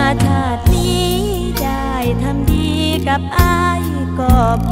ชาตินี้ได้ทำดีกับอ้ายก็พ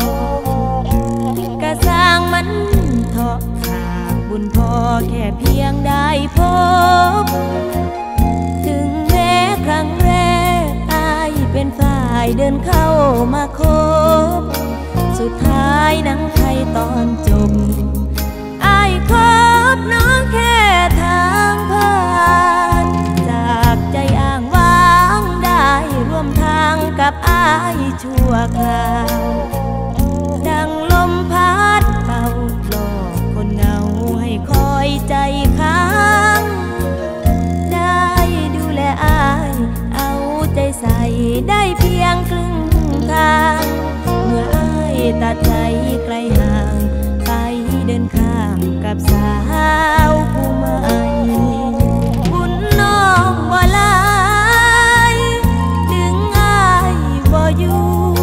อกะสร้างมันเถาะขาบุญพอแค่เพียงได้พบถึงแม้ครั้งแรกอ้ายเป็นฝ่ายเดินเข้ามาคบสุดท้ายหนังไทยตอนจบอ้ายคบน้องแค่ทางผ่านจากใจอ้างว้างได้ร่วมทางกับอ้ายชั่วคราวดังลมพัดเป่าหลอกคนเหงาให้คอยใจค้างได้ดูแลอ้ายเอาใจใส่ได้เพียงครึ่งทางเมื่ออ้ายตัดใจไกลห่างไปเดินข้ามกับสาวผู้ใหม่บุญน้องบ่หลายดึงอ้ายบ่อยู่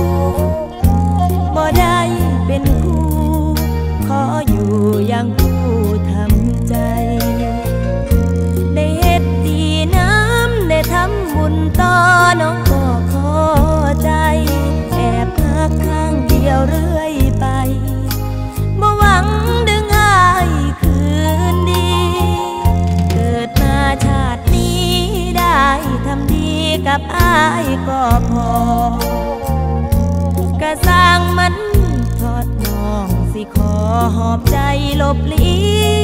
บ่ได้เป็นคู่ขออยู่อย่างผู้ทำใจได้เฮ็ดดีน้ำได้ทำบุญต่อน้องก็พอใจแอบพักข้างเดียวเรื่อยไปบ่หวังดึงอ้ายคืนดีเกิดมาชาตินี้ได้ทำดีกับอ้ายก็พอกะสร้างมันทอดน้องสิขอหอบใจลบลี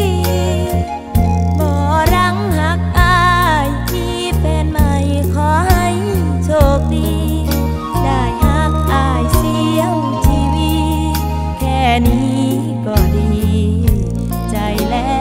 บ่รังหักอ้ายมีแฟนใหม่ขอให้โชคดีได้หักอ้ายเสียงชีวิตแค่นี้ก็ดีใจแล้ว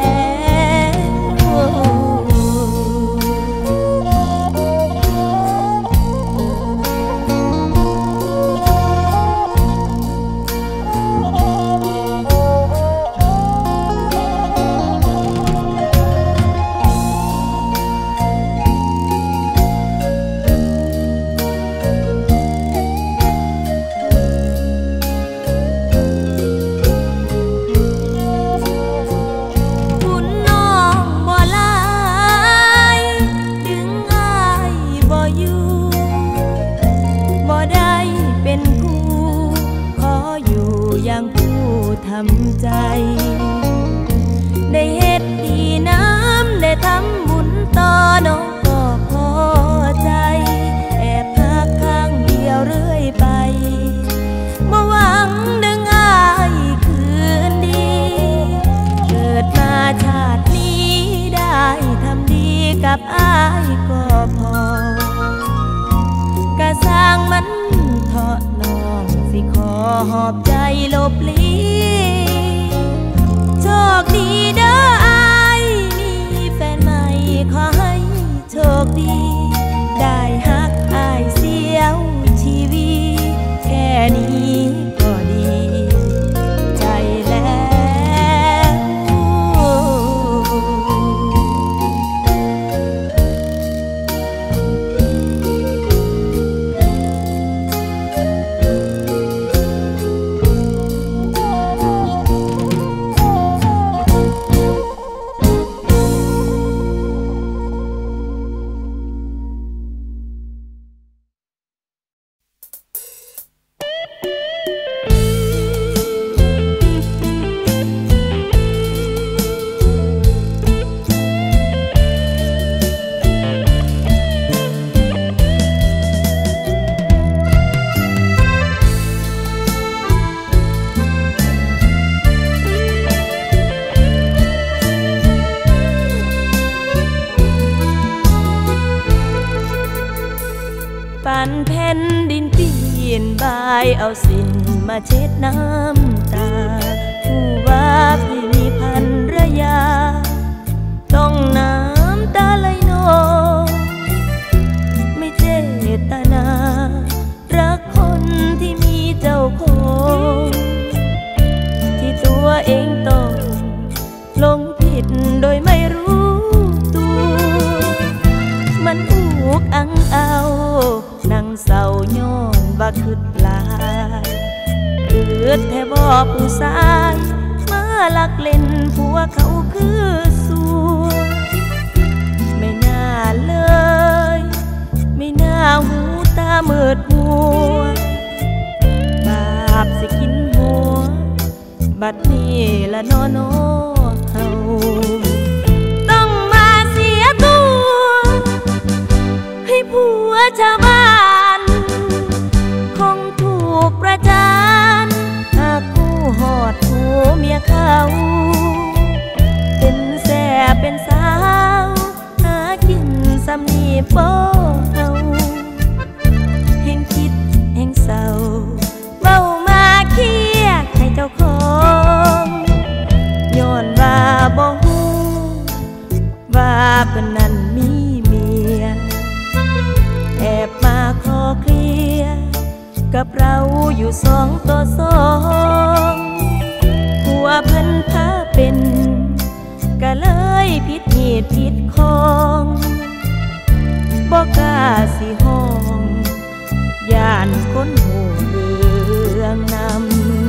ทำใจได้เฮ็ดดีน้ำได้ทำบุญต่อน้องก็พอใจแอบพักข้างเดียวเรื่อยไปบ่หวังดึงอ้ายคืนดีเกิดมาชาตินี้ได้ทำดีกับอ้ายก็พอกะสร้างมันเถาะน้องสิขอหอบใจลบลีโชคดีเด้ออ้ายมีแฟนใหม่ขอให้โชคดีได้ฮักอ้ายเสียวชีวิตแค่นี้ก็ดีใจแล้วปั่นแผ่นดินปีนบายเอาสิ้นมาเช็ดน้ำตาผู้ว่าพี่มีภรรยาต้องน้ำตาไหลนองไม่เจตนารักคนที่มีเจ้าของที่ตัวเองต้องหลงผิดโดยไม่รู้ตัวมันอุกอังเอานั่งเศร้าย้อนว่าคิดหลายคิดแท้บ่ผู้ชายมาลักเล่นผัวเขาคือสัวไม่น่าเลยไม่ดหัวบาปสิกินหัวบัดนี้ละนอนอเฮาต้องมาเสียตัวให้ผัวชาวบ้านคงถูกประจานหากกูหอดหัวเมียเขาเป็นแสบเป็นสาวหากินสำนีโป้เอาแห่งคิดแห่งเศร้าเบ้ามาเครียดให้เจ้าของย้อนว่าบ่ฮู้ว่าเพิ่นนั้นมีเมียแอบมาขอเคลียร์กับเราอยู่2 ต่อ 2ผัวเพิ่นพาเป็นก็เลยผิดเหตุผิดของบ่กล้าสิห้องย่านคนหูเรื่องนำ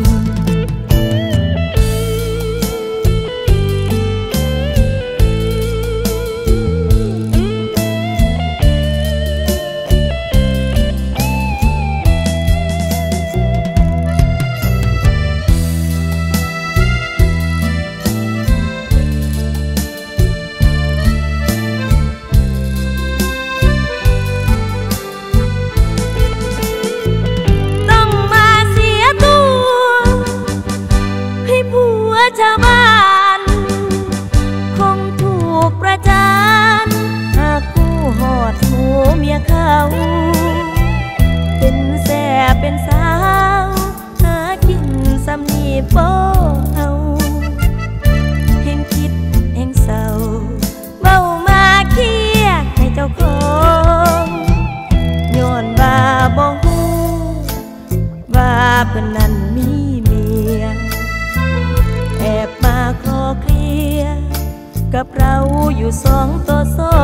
ชาวบ้านคงถูกประจานหากกูหอดหัวเมียเขาเป็นแสบเป็นสาวหากินสำนีโป้เอาแห่งคิดแห่งเศร้าเบ้ามาเครียดให้เจ้าของย้อนว่าบ่ฮู้ว่าเพิ่นนั้นมีเมียแอบมาขอเคลียร์กับเราอยู่2 ต่อ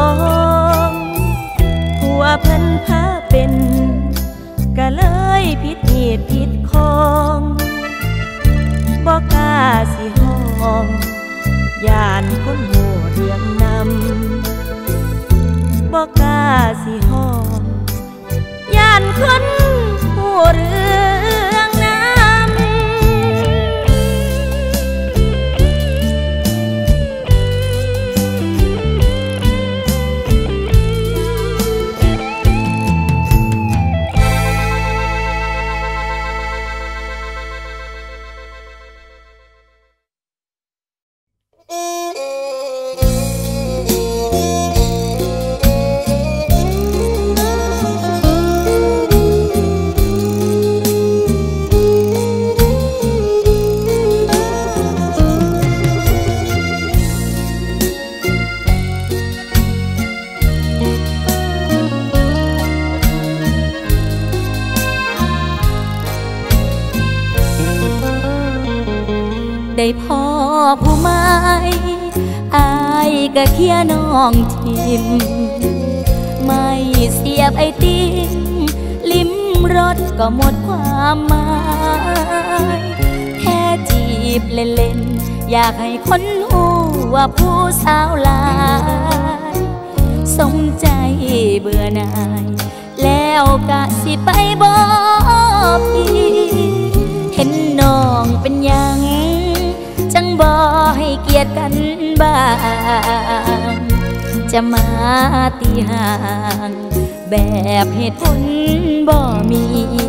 2ผัวเพิ่นพาเป็นก็เลยผิดเหตุผิดของบ่กล้าสิห้องย่านคนโหดเรื่องนำบ่กล้าสิห้องย่านคนโหดเรื่องนำได้พ่อผู้ไม้อายก็เคียน้องทิมไม่เสียบไอติมลิ้มรสก็หมดความหมายแค่จีบเล่นๆอยากให้คนหูว่าผู้สาวหลายสมใจเบื่อหน่ายแล้วกะสิไปบอกพี่เห็นน้องเป็นยังจังบ่ให้เกียรติกันบ้างจะมาตีห่างแบบเหตุผลบ่มี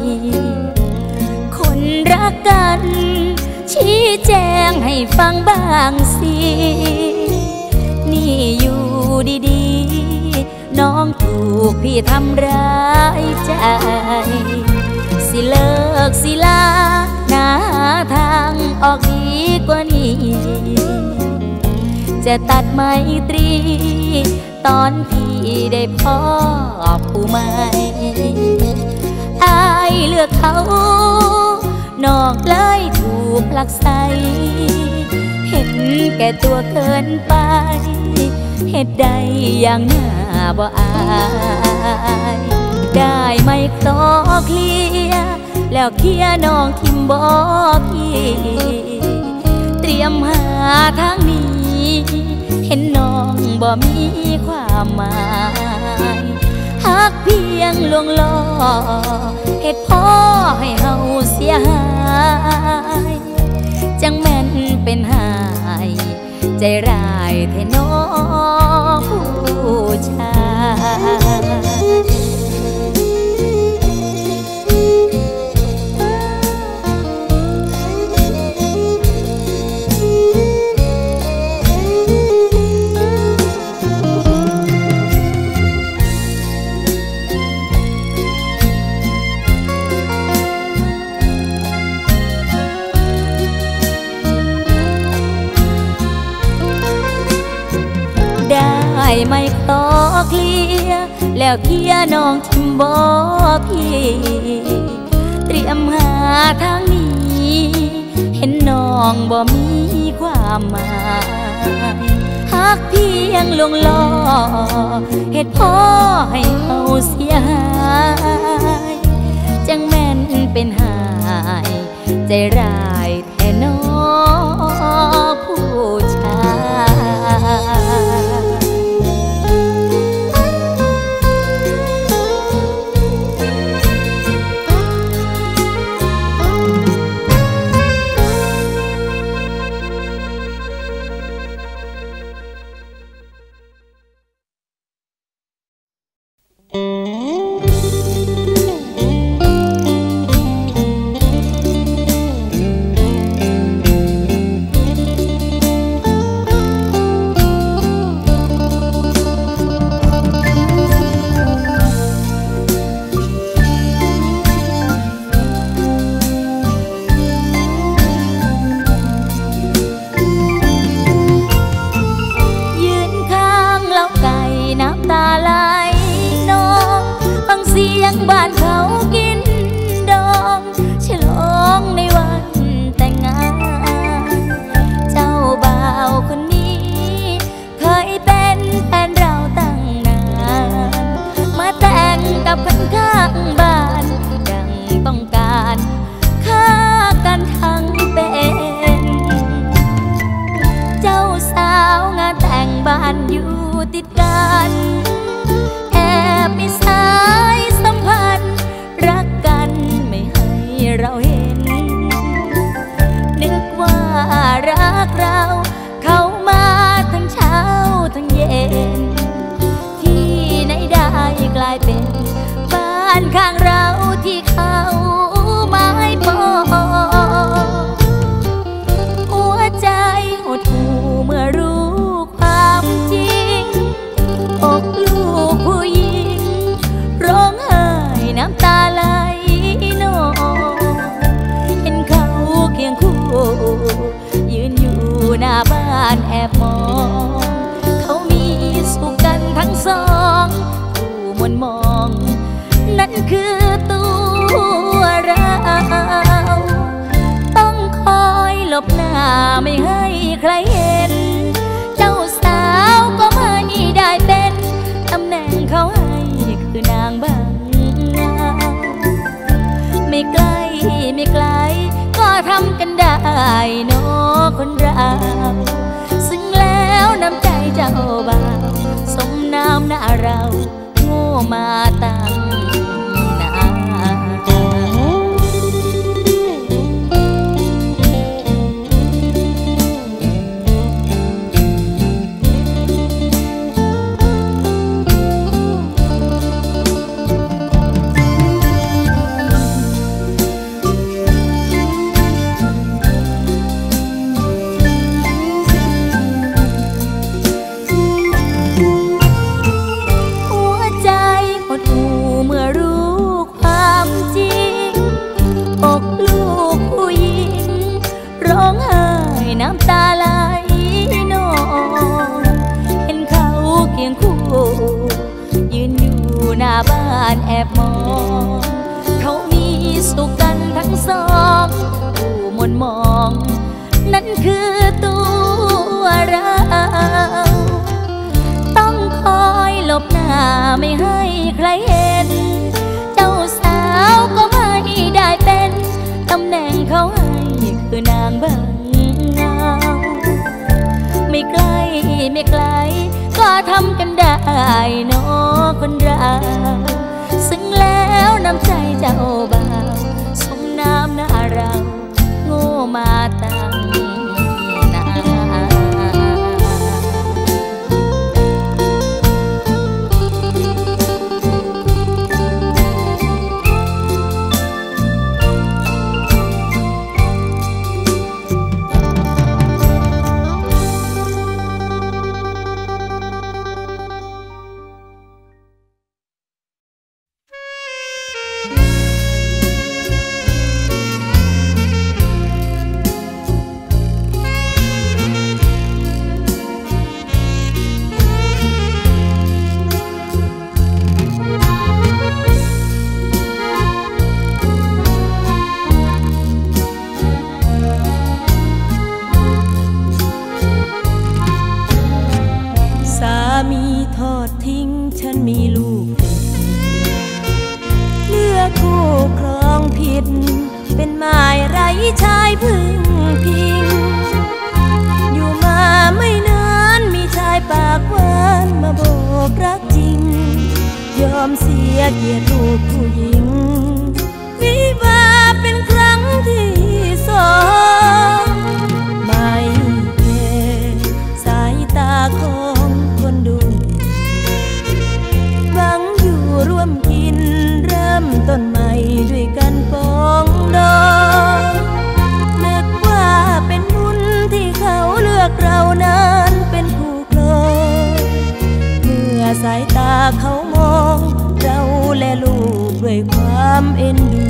คนรักกันชี้แจงให้ฟังบ้างสินี่อยู่ดีๆน้องถูกพี่ทำร้ายใจสิเลิกสิลาหาทางออกดีกว่านี้จะตัดไมตรีตอนพี่ได้พ่อผู้ใหม่อายเลือกเขาน้องเลยถูกผลักไสเห็นแก่ตัวเกินไปเหตุใดอย่างหน้าบ่อายได้ไหมขอเคลียร์แล้วเคลียร์น้องทิมบอกพี่เตรียมหาทางนี้เห็นน้องบ่มีความหมายหากพี่ยงลวงล่อเหตุพ่อให้เฮาเสียหายจังแม่นเป็นหายใจร้ายแท้น้องผู้ชายได้ไม่ขอเคลียร์แล้วเคลียร์น้องทิมบ่พี่เตรียมหาทางนี้เห็นน้องบ่มีความหมายหักเพียงลวงล่อเหตุพ่อให้เอาเสียหายจังแม่นเป็นหายใจร้ายแท้น้องผู้ชายบ้านเขากินดองฉลองในวันแต่งงานเจ้าบ่าวคนนี้เคยเป็นแฟนเราตั้งนานมาแต่งกับคนข้างบ้านยังต้องการฆ่ากันทั้งเป็นเจ้าสาวงานแต่งบ้านอยู่ติดกันแอบมีสายสัมพันธ์รักกันไม่ให้เราเห็นนึกว่ารักเราเข้ามาทั้งเช้าทั้งเย็นที่ไหนได้กลายเป็นบ้านข้างเราที่เขาไม้ปองหัวใจหดหู่เมื่อรู้ความจริงอกลูกผู้หญิงร้องไห้น้ำตาไหลนองเห็นเขาเคียงคู่ยืนอยู่หน้าบ้านแอบมองเขามีสุขกันทั้งสองผู้มนมองนั่นคือตัวเราต้องคอยหลบหน้าไม่ให้ใครเห็นเจ้าสาวก็ไม่ได้เป็นตำแหน่งเขาให้คือนางบังเงาไม่ไกลไม่ไกลก็ทำกันได้เนาะคนเราซึ่งแล้วน้ำใจเจ้าบ่าวสมน้ำหน้าเราโง่มาตั้งนานน้ำตาไหลนองเห็นเขาเคียงคู่ยืนอยู่หน้าบ้านแอบมองเขามีสุขกันทั้งสองผู้มนมองนั่นคือตัวเราต้องคอยหลบหน้าไม่ให้ใครเห็นเจ้าสาวก็ไม่ได้เป็นตำแหน่งเขาให้คือนางบังไม่ไกลไม่ไกลก็ทำกันได้เนาะคนเราซึ่งผิดเป็นหมายไร้ชายพึ่งพิงอยู่มาไม่นานมีชายปากหวานมาโบกรักจริงยอมเสียเกียรติลูกผู้หญิงวิวาเป็นครั้งที่สองไม่แค่สายตาของคนดูหวังอยู่ร่วมกินเริ่มต้นใหม่ด้วยกันปองดองนึกว่าเป็นบุญที่เขาเลือกเรานั้นเป็นผู้ครองเมื่อสายตาเขามองเราและลูกด้วยความเอ็นดู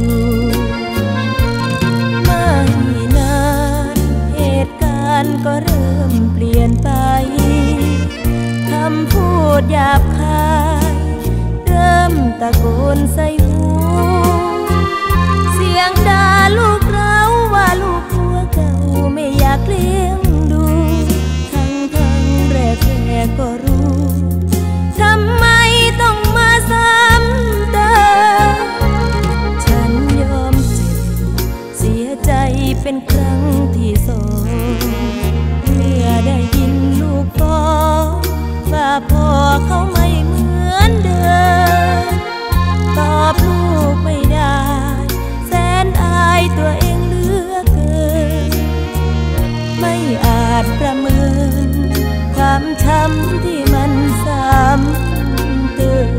ไม่นานเหตุการณ์ก็เริ่มเปลี่ยนไปคำพูดหยาบคายเริ่มตะโกนใส่หูเสียงด่าลูกเราว่าลูกผัวเก่าไม่อยากเลี้ยงดูทั้งแรกก็รู้ทำไมต้องมาซ้ำเติมฉันยอมเจ็บเสียใจเป็นครั้งที่สองเมื่อได้ยินลูกฟ้องว่าพ่อเขาไม่เหมือนเดิมตอบลูกไม่ได้แสนอายตัวเองเหลือเกินไม่อาจประเมินความช้ำที่มันซ้ำเติม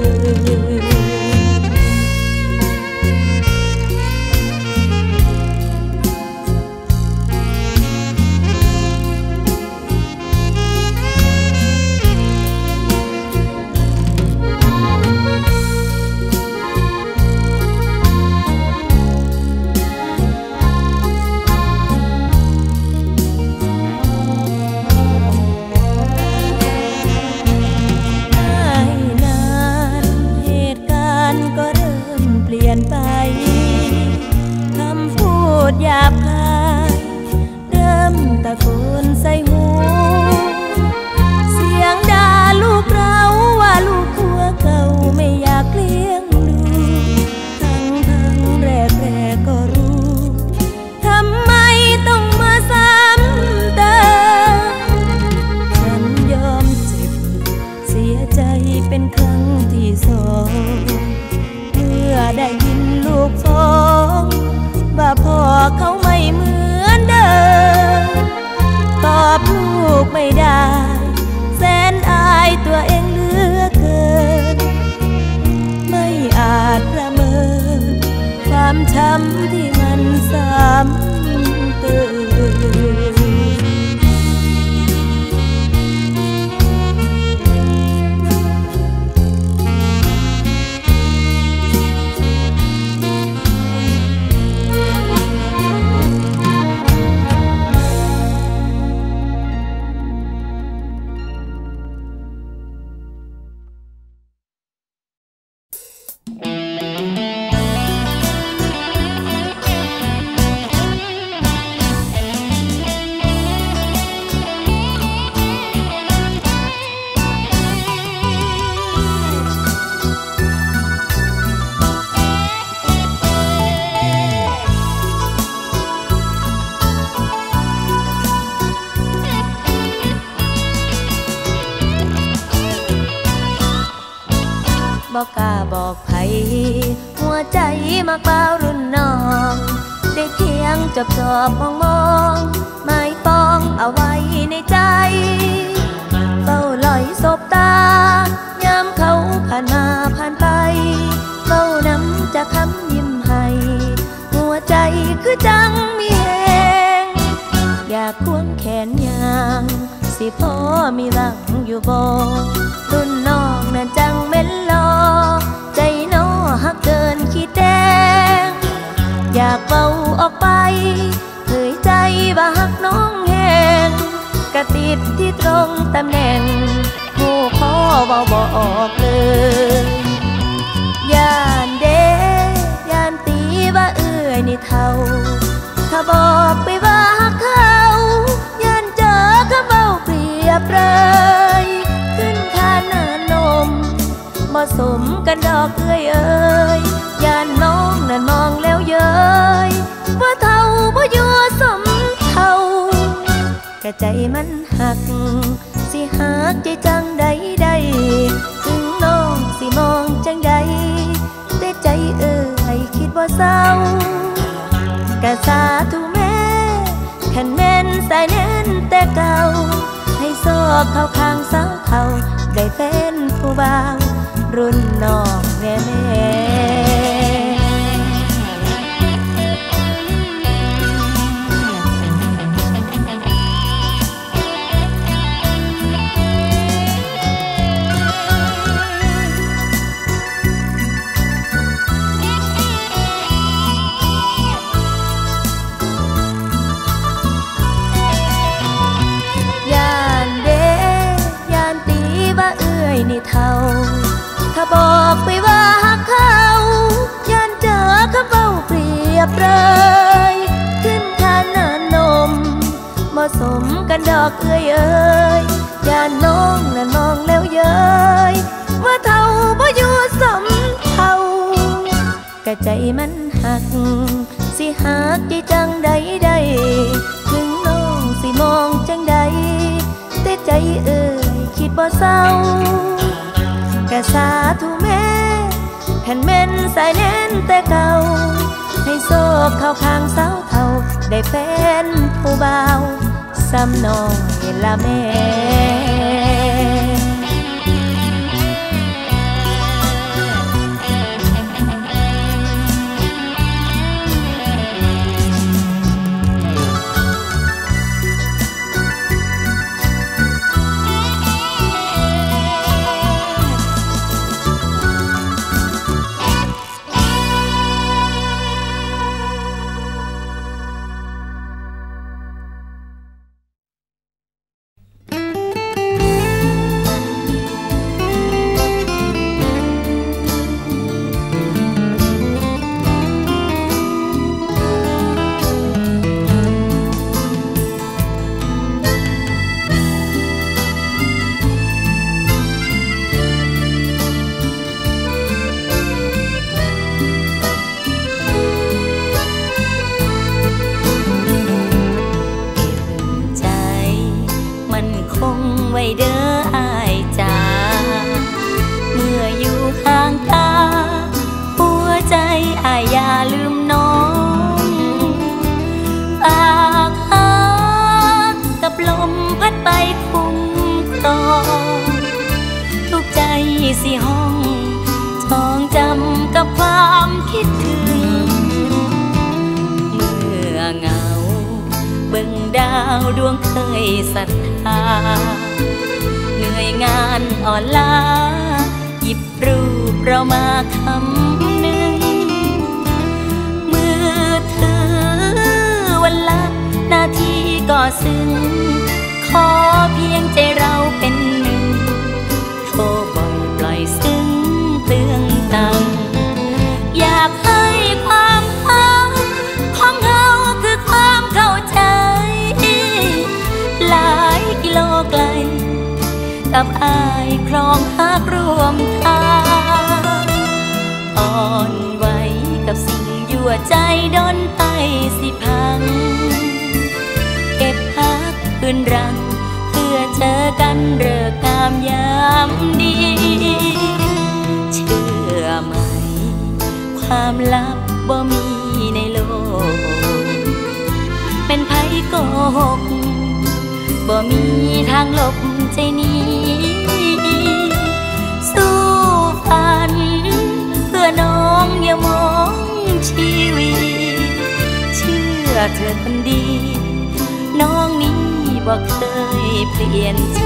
หยาบคายเริ่มตะโกนใส่หูเสียงด่าลูกเราว่าลูกผัวเก่าไม่อยากเลี้ยงดูทั้งแรกก็รู้ทำไมต้องมาซ้ำเติมฉันยอมเจ็บเสียใจเป็นครั้งที่สองเมื่อได้ยินลูกฟ้องว่าพ่อเขาไม่เหมือนเดิมตอบลูกไม่ได้แสนอายตัวเองเหลือเกินไม่อาจประเมินความช้ำที่มันซ้ำเติมบอกกล้าบอกไผหัวใจมักเบารุ่นน้องได้เพียงจบมองหมายปองเอาไว้ในใจเฝ้าลอยสบตายามเขาผ่านมาผ่านไปเฝ้านำจะคำยิ้มให้หัวใจคือจังมีแหงอยากควงแขนยางสิพ่อมีรักอยู่บ่รุ่นน้องนั้นจังเม็นลอใจน้อหักเกินขีดแดงอยากเบาออกไปเผยใจว่าหักน้องแหงกะติดที่ตรงตำแหน่งหูขอเบาบอกเลย ย่านเดย่านตีว่าเอื้อยนี่เท่าถ้าบอกไปว่าเขาย่านเจอเขาเบาเปรียบเลยขึ้นคานานมเหมาะสมกันดอกเอื้อยเอ้ยย่านน้องนั่นมองแล้วเย้ใจมันหักสิหักใจจังใดใดถึงน้องสิมองจังใดแต่ใจคิดบ่เศร้ากะสาธุแม่ขันแม่นสายแน่นแต่เก่าให้ซอกเข้าข้างสาวเฒ่าได้เป็นผู้บ่าวรุ่นน้องแม่นี่เท่าถ้าบอกไปว่าหักเขายันเจอเขาเบ้าเปรียบเลยขึ้นทานนานมเหมาะสมกันดอกเอ้ยยานน้องน่ะมองแล้วเย้ยว่าเท่าบ่อยู่สมเท่ากะใจมันหักสิหักใจจังใดใดถึงน้องสิมองจังใดแต่ใจคิดบ่เศร้ากะสาธุแม่ขันแม่นสายแน่นแต่เก่าให้โซกเข้าข้างสาวเฒ่าได้เป็นผู้บ่าวซ้ำน้องละแม่เด้ออ้ายจ๋าเมื่ออยู่ห่างตาหัวใจอ้ายอย่าลืมน้องฝากหากับลมพัดไปคุ้มครองทุกใจสิห้องจองจำกับความคิดถึงเมื่อเหงาเบิ่งดาวดวงเคยศรัทธาเหนื่อยงานอ่อนล้าหยิบรูปเรามาคำหนึ่งมือถือวันละนาทีก็ซึ้งขอเพียงใจเราเป็นหนึ่งโทรบ่อยปล่อยซึ้งเตือนตังอยากให้ความรักของเราคือความเข้าใจหลายกิโลไกลกับอ้ายครองหักรวมทางอ่อนไหวกับสิ่งยั่วใจดนไปสิพังเก็บพักปืนรังเพื่อเจอกันเลิกงามยามดีเชื่อไหมความลับบ่มีในโลกเป็นไผโกหกบ่มีทางลบใจนี้สู้ฝันเพื่อน้องอย่ามองชีวิตเชื่อเธอคนดีน้องนี้บ่เคยเปลี่ยนใจ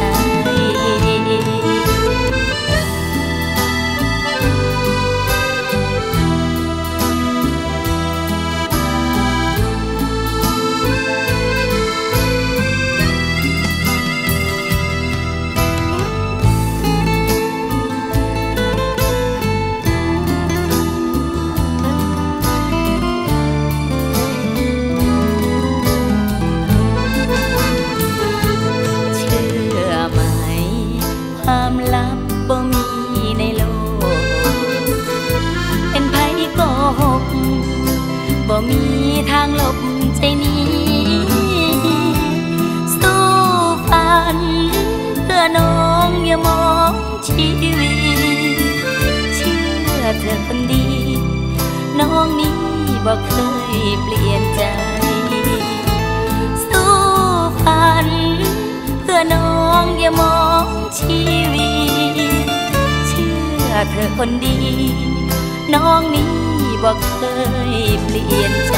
บ่มีทางลบใจนี้สู้เธอคนดีน้องนี้บอกเคยเปลี่ยนใจสู้ฝันเพื่อน้องอย่ามองชีวิตเชื่อเธอคนดีน้องนี้บอกเคยเปลี่ยนใจ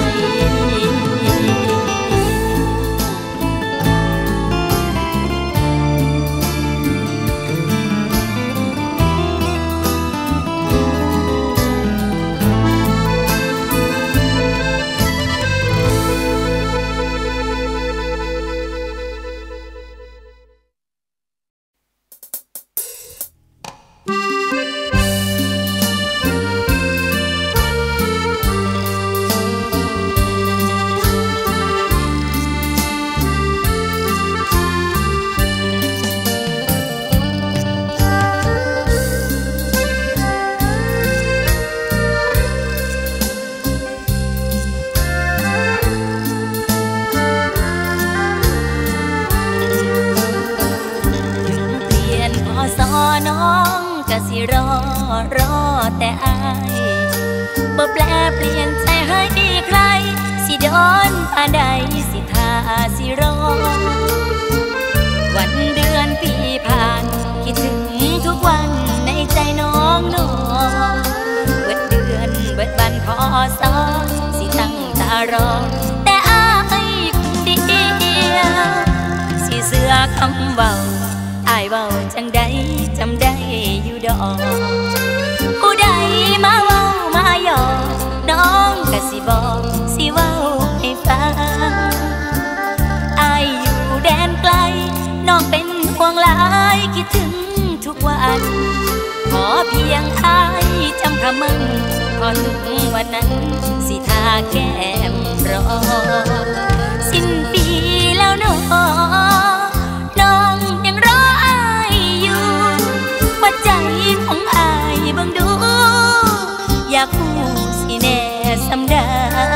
รอแต่อายบ่แปลเปลี่ยนใจให้ใครสิโดนป่านใดสิท่าสิรอวันเดือนปีผ่านคิดถึงทุกวันในใจน้องเบิดเดือนเบิดวันพอสอสิตั้งตารอแต่อายคนเดียวสิเสือคำเบาอายเว้าจังใดจำได้อยู่ดอกผู้ใดมาเว้ามาหยอกน้องก็สิบอกสิเว้าให้ฟังอายอยู่แดนไกลน้องเป็นห่วงหลายคิดถึงทุกวันขอเพียงอายจำคำมั่นขอทุกวันนั้นสิท่าแก้มรอสิ้นปีแล้วน้องยังรออายอยู่หัวใจของอายเบิ่งดูอยากรู้สิแน่สำได้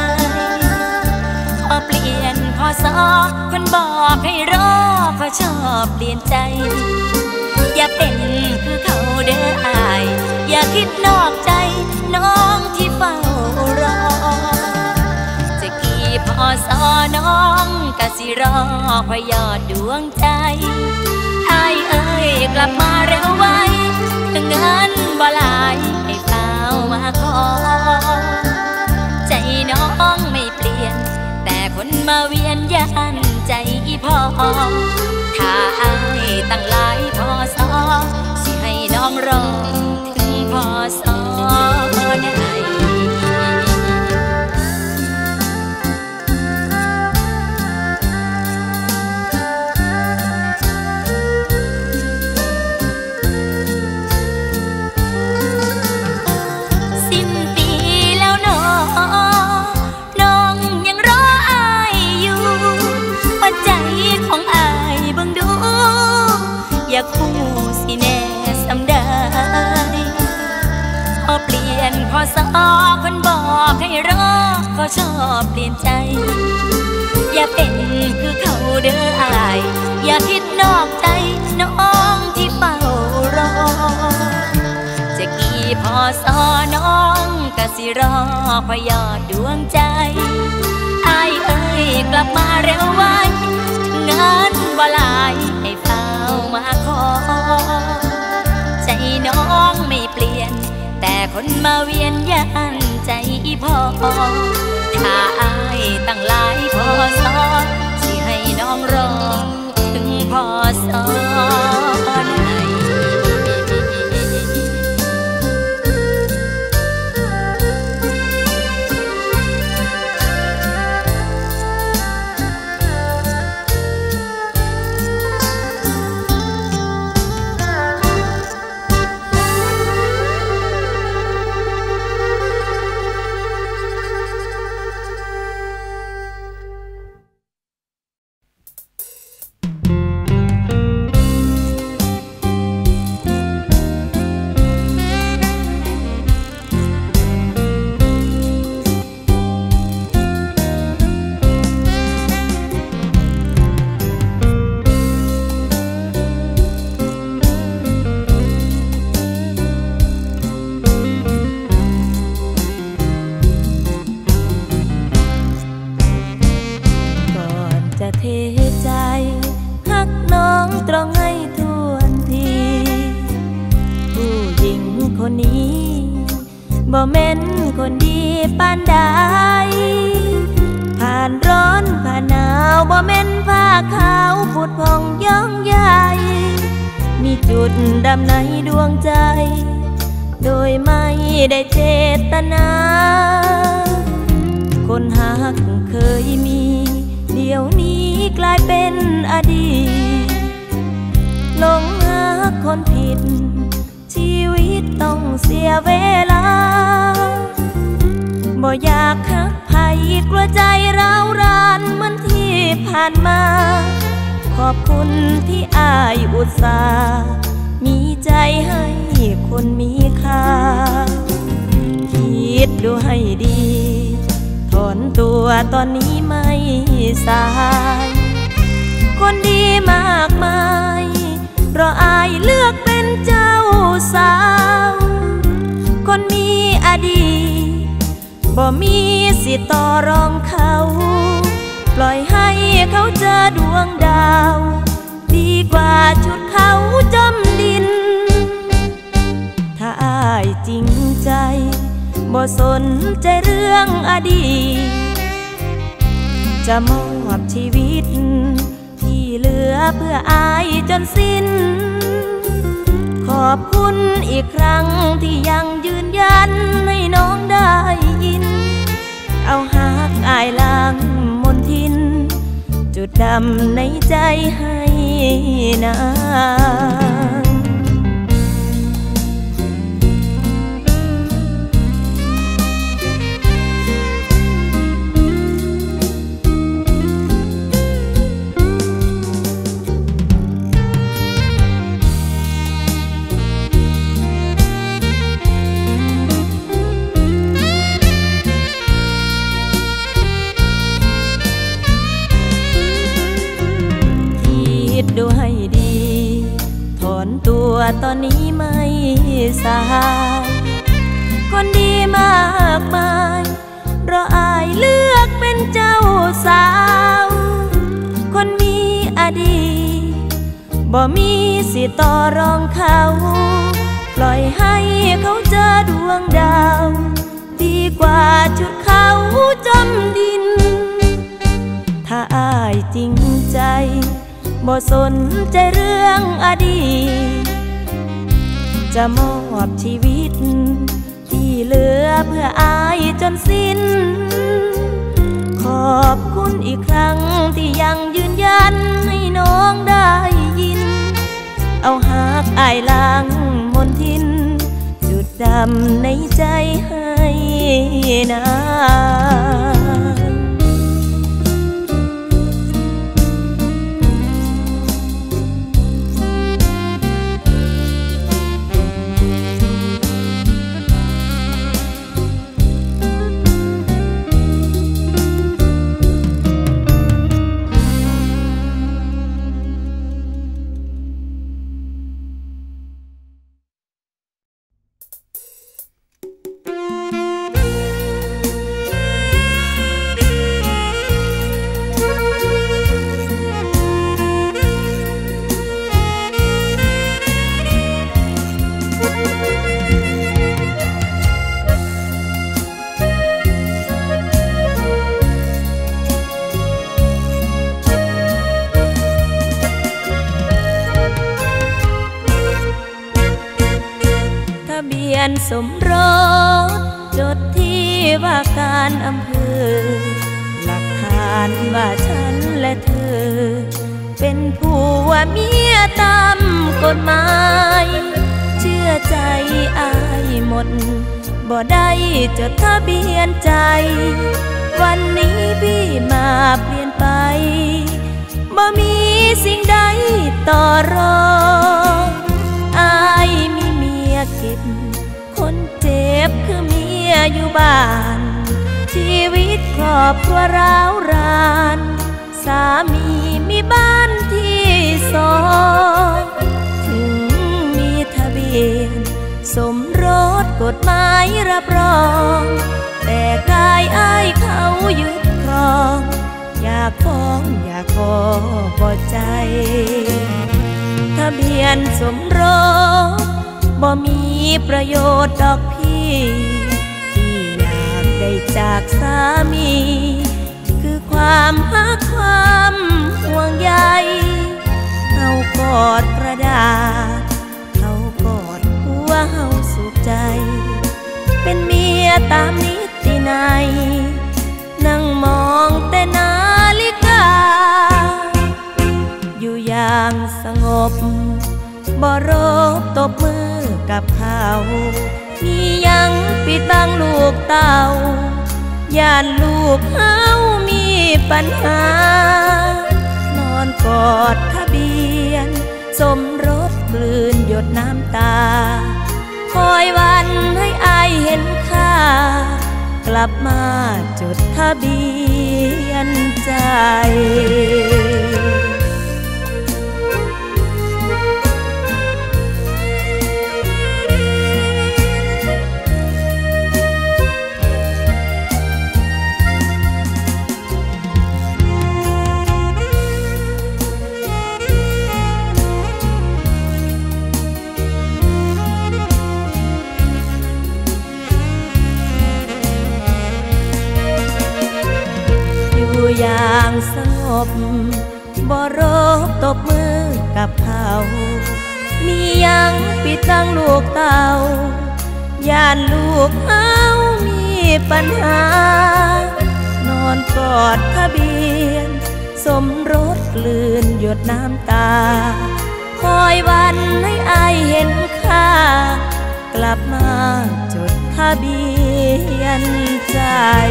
ขอเปลี่ยนขอสอคนบอกให้รอขอชอบเปลี่ยนใจอย่าเป็นคือเขาเด้ออายอย่าคิดนอกใจน้องที่เฝ้ารอจะกี่พอสอน้องกะสิรอพยอดดวงใจอายเอ้ยกลับมาเร็วไว้ถึงเงินบ่หลายให้เฝ้ามาขอใจน้องไม่เปลี่ยนแต่คนมาเวียนยันใจอีพอถ้าอายตั้งหลายพอสอสิให้น้องรอถึงพอสอได้อยากคู่สิแน่สำได้พอเปลี่ยนพอสอคนบอกให้รอก็ชอบเปลี่ยนใจอย่าเป็นคือเขาเด้ออายอย่าคิดนอกใจน้องที่เฝ้ารอจะกี่พอสอน้องกะสิรอพยอดดวงใจอายเอ้ยกลับมาเร็วไว้ถึงงานบ่หลายให้เฝ้ามาขอใจน้องไม่เปลี่ยนแต่คนมาเวียนยันใจพอถ้าอายตั้งหลายพอสอสิให้น้องรอถึงพอสอได้เป็นคนดีปานใดผ่านร้อนผ่านหนาวบ่แม่นผ้าขาวผุดผ่องย่องใหญ่มีจุดดำในดวงใจโดยไม่ได้เจตนาคนหักเคยมีเดี๋ยวนี้กลายเป็นอดีตหลงหักคนผิดชีวิตต้องเสียเวลาบ่อยากหักไผกลัวใจร้าวรานเหมือนที่ผ่านมาขอบคุณที่อ้ายอุตส่าห์มีใจให้คนมีค่าคิดดูให้ดีถอนตัวตอนนี้ไม่สายคนดีมากมายเพราะอายเลือกเป็นเจ้าสาวคนมีอดีตบ่มีสิทธิ์ต่อรองเขาปล่อยให้เขาเจอดวงดาวดีกว่าชุดเขาจมดินถ้าอายจริงใจบ่สนใจเรื่องอดีตจะมอบชีวิตที่เหลือเพื่ออายจนสิ้นขอบคุณอีกครั้งที่ยังยืนยันให้น้องได้ยินเอาหักอายล้างมนทินจุดดำในใจให้นางดูให้ดีถอนตัวตอนนี้ไม่สายคนดีมากมายเพราะอายเลือกเป็นเจ้าสาวคนมีอดีตบ่มีสิทธิ์ต่อรองเขาปล่อยให้เขาเจอดวงดาวดีกว่าชุดเขาจมดินถ้าอายจริงใจบ่สนใจเรื่องอดีตจะมอบชีวิตที่เหลือเพื่ออายจนสิ้นขอบคุณอีกครั้งที่ยังยืนยันให้น้องได้ยินเอาหักอายล้างมนทินจุดดำในใจให้นางสมรสจดที่ว่าการอำเภอหลักฐานว่าฉันและเธอเป็นผัวเมียตามกฎหมายเชื่อใจอายหมดบ่ได้จดทะเบียนใจวันนี้พี่มาเปลี่ยนไปบ่มีสิ่งใดต่อรองอายมีเมียเก็บคนเจ็บคือเมียอยู่บ้านชีวิตครอบครัวร้าวรานสามีมีบ้านที่สองถึงมีทะเบียนสมรสกฎหมายรับรองแต่กายอ้ายเขายึดครองอยากฟ้องอยากขอบ่ใจทะเบียนสมรสบ่มีประโยชน์ดอกพี่ที่จากสามีคือความรักความห่วงใยเขากอดกระดาษเขากอดหัวเฮาสุขใจเป็นเมียตามนิตินัยนั่งมองแต่นาฬิกาอยู่อย่างสงบบ่รบตบมือกับเขามียังปิดบังลูกเต้าย่านลูกเฮามีปัญหานอนกอดทะเบียนสมรสกลืนหยดน้ำตาคอยวันให้อายเห็นค่ากลับมาจดทะเบียนใจอย่างสงบบ่รบตบมือกับเขามียังปิดบังลูกเต้าย่านลูกเฮามีปัญหานอนกอดทะเบียนสมรสกลืนหยดน้ำตาคอยวันให้อายเห็นค่ากลับมาจดทะเบียนใจ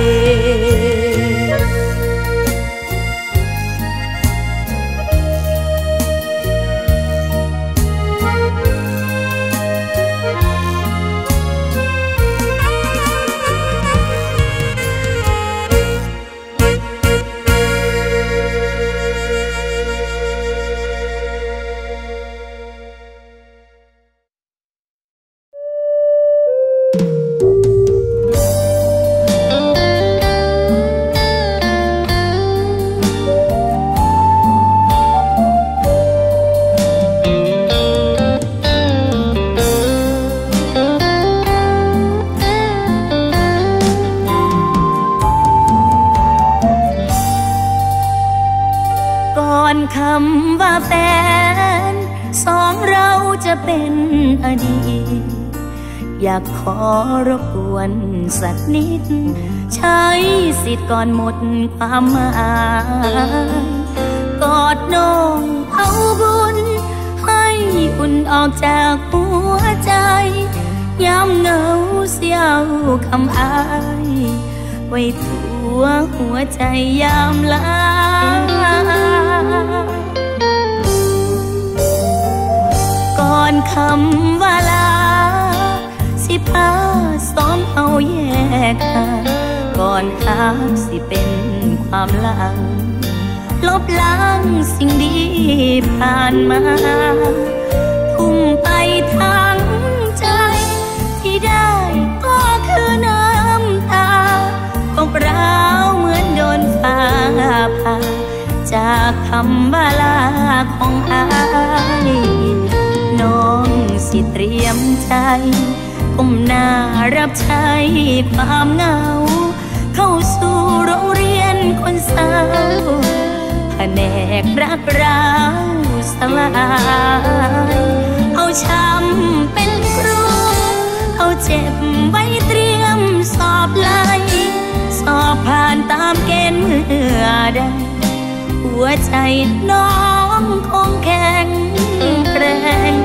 คำว่าแฟนสองเราจะเป็นอดีตอยากขอรบกวนสักนิดใช้สิทธิ์ก่อนหมดความหมายกอดน้องเอาบุญให้อุ่นออกจากหัวใจยามเหงาเสียวคำอายไว้ทั่วหัวใจยามลาก่อนคำว่าลาสิพาซ้อมเอาแยกทางก่อนหากสิเป็นความหลังลบล้างสิ่งดีผ่านมาทุ่มไปทั้งใจที่ได้ก็คือน้ำตาของเราเหมือนโดนฟ้าผ่าจากคำว่าลาของอายน้องสิเตรียมใจก้มหน้ารับใช้ความเหงาเข้าสู่โรงเรียนคนเศร้าแผนกรักร้าวสลายเอาช้ำเป็นครูเอาเจ็บไว้เตรียมสอบไล่สอบผ่านตามเกณฑ์เมื่อใดหัวใจน้องคงแข็งแกร่ง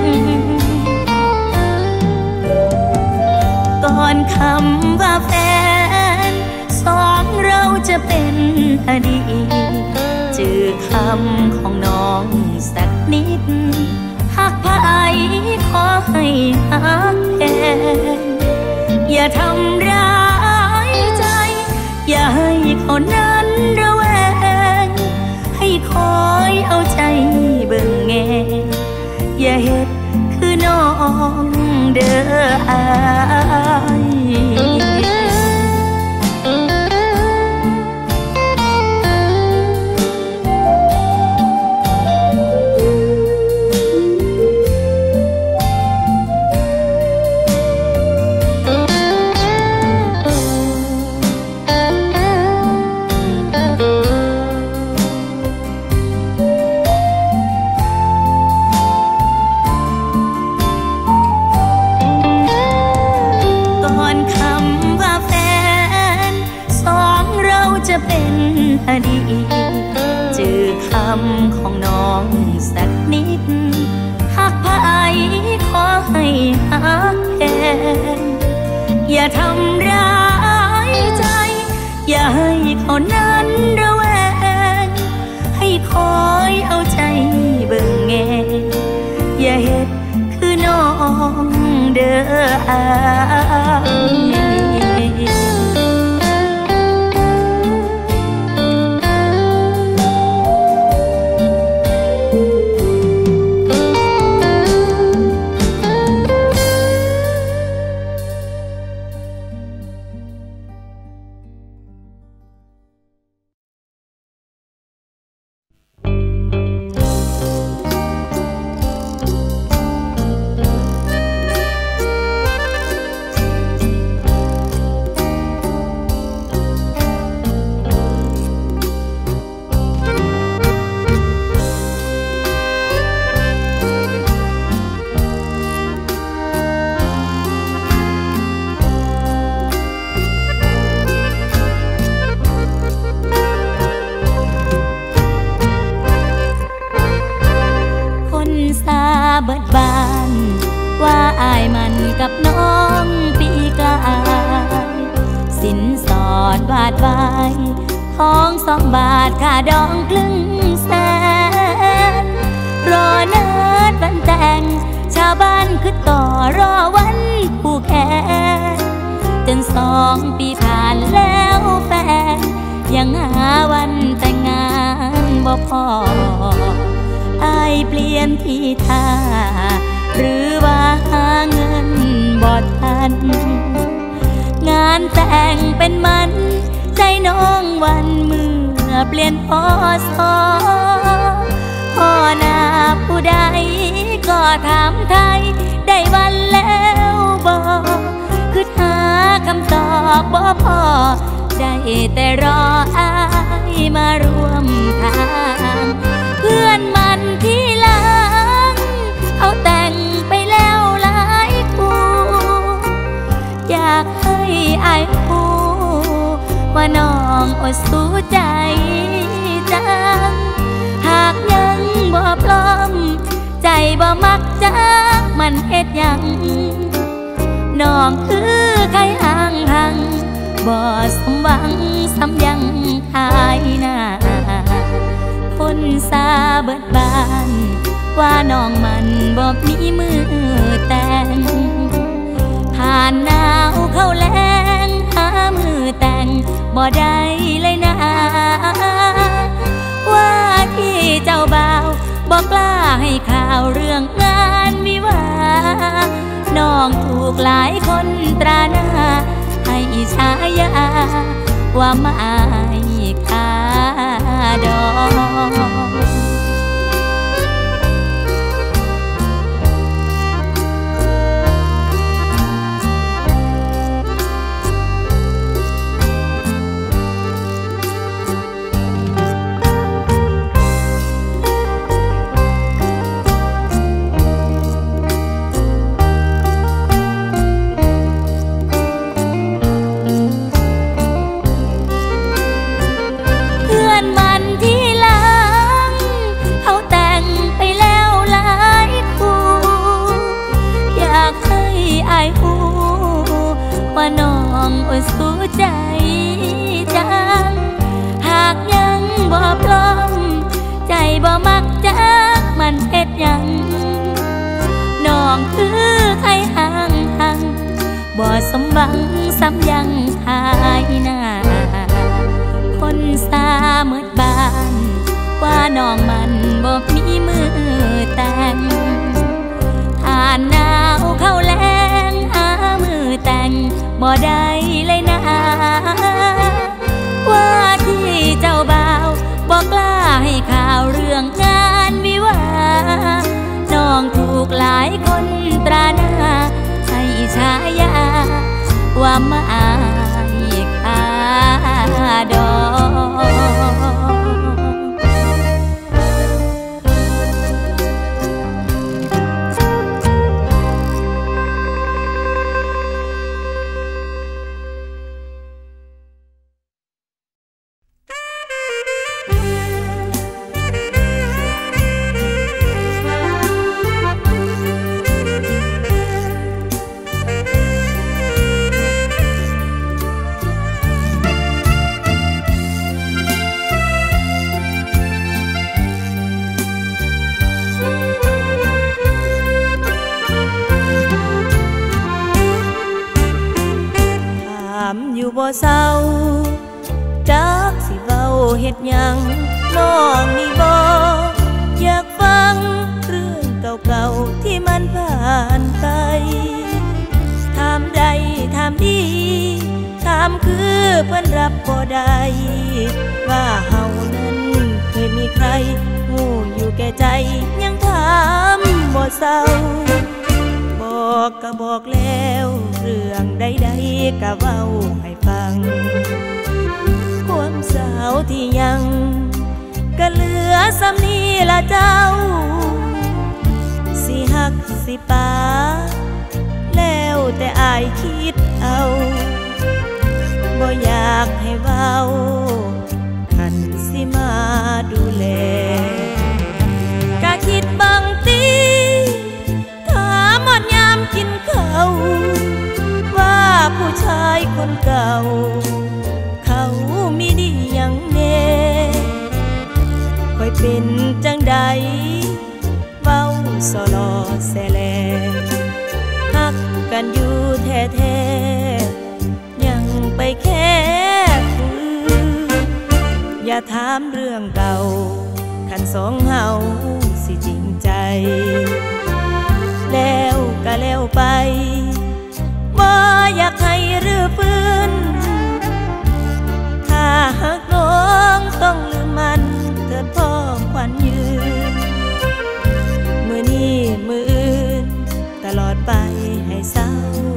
ก่อนคำว่าแฟนสองเราจะเป็นอดีตจือคำของน้องสักนิดหากพายขอให้หักแทนอย่าทำร้ายใจอย่าให้เขานั้นระแวงให้คอยเอาใจเบิ่งแงอย่าเฮ็ดคือน้องเด้ออายดีจือคำของน้องสักนิดหักไผขอให้หักแทนอย่าทำร้ายใจอย่าให้เขานั้นระแวงให้คอยเอาใจเบิ่งแงอย่าเฮ็ดคือน้องเด้ออายเบิดบานว่าอายมันกับน้องปีกายสินสอดบาทใบทอง2 บาทค่าดองครึ่งแสนรอเนิดวันแต่งชาวบ้านคือต่อรอวันผู้แขนจน2 ปีผ่านแล้วแฟนยังหาวันแต่งงานบ่พออายเปลี่ยนที่ท่าหรือว่าหาเงินบ่ทันงานแต่งเป็นมันใจน้องวันเมื่อเปลี่ยนพศพ่อหน้าผู้ใดก็ถามไทยได้วันแล้วบ่คือหาคำตอบบ่พอได้แต่รออายมาร่วมทางเพื่อนมันที่หลังเขาแต่งไปแล้วหลายคู่อยากให้อายรู้ว่าน้องอดสู้ใจจังหากยังบ่พร้อมใจบ่มักจักมันเฮ็ดหยังน้องคือใครห่างหังบ่สมหวังซ้ำยังขายหน้าคนซาเบิดบานว่าน้องมันบ่มีมือแต่งผ่านหนาวเข้าแล้งหามือแต่งบ่ได้เลยนะว่าที่เจ้าบ่าวบ่กล้าให้ข่าวเรื่องงานวิวาน้องถูกหลายคนตราหน้าให้ฉายาว่าไม่ค่าดองว่าน้องอดสู้ใจจังหากยังบ่พร้อมใจบ่มักจักมันเฮ็ดหยังน้องคือใครห่างหังบ่สมหวังซ้ำยังขายหน้าคนซาเมิดบ้านว่าน้องมันบ่มีมือแต่งผ่านหนาวเข้าแล้งหามือแต่งบ่ได้เลยนะว่าที่เจ้าบ่าวบ่กล้าให้ข่าวเรื่องงานวิวาน้องถูกหลายคนตราหน้าให้ฉายาว่าไม่ค่าดองบ่เศร้าจักสิเว้าเฮ็ดหยังน้องนี่บ่อยากฟังเรื่องเก่าๆที่มันผ่านไปถามใดถามดีถามคือเพิ่นรับบ่ได้ว่าเฮานั้นเคยมีใครฮู้อยู่แก่ใจยังถามบ่เศร้าบอกก็บอกแล้วเรื่องใดๆก็เว้าให้ฟังความสาวที่ยังก็เหลือซ้ำนี้ละเจ้าสิหักสิปาแล้วแต่อายคิดเอาบ่อยากให้เว้าคันสิมาดูแลกะคิดบางทีถามหมดยามกินข้าวว่าผู้ชายคนเก่าเขามีดีอย่างแน่ค่อยเป็นจังใดเว้าสลอแสแลฮักกันอยู่แท้ๆยังไปแค่คุยอย่าถามเรื่องเก่าคันสองเฮาสิจริงใจแล้วก็แล้วไปบ่อยากให้รื้อฟื้นถ้าหากน้องต้องลืมมันเถิดพ่อขวัญยืนมื้อนี้มื้ออื่นตลอดไปให้เศร้า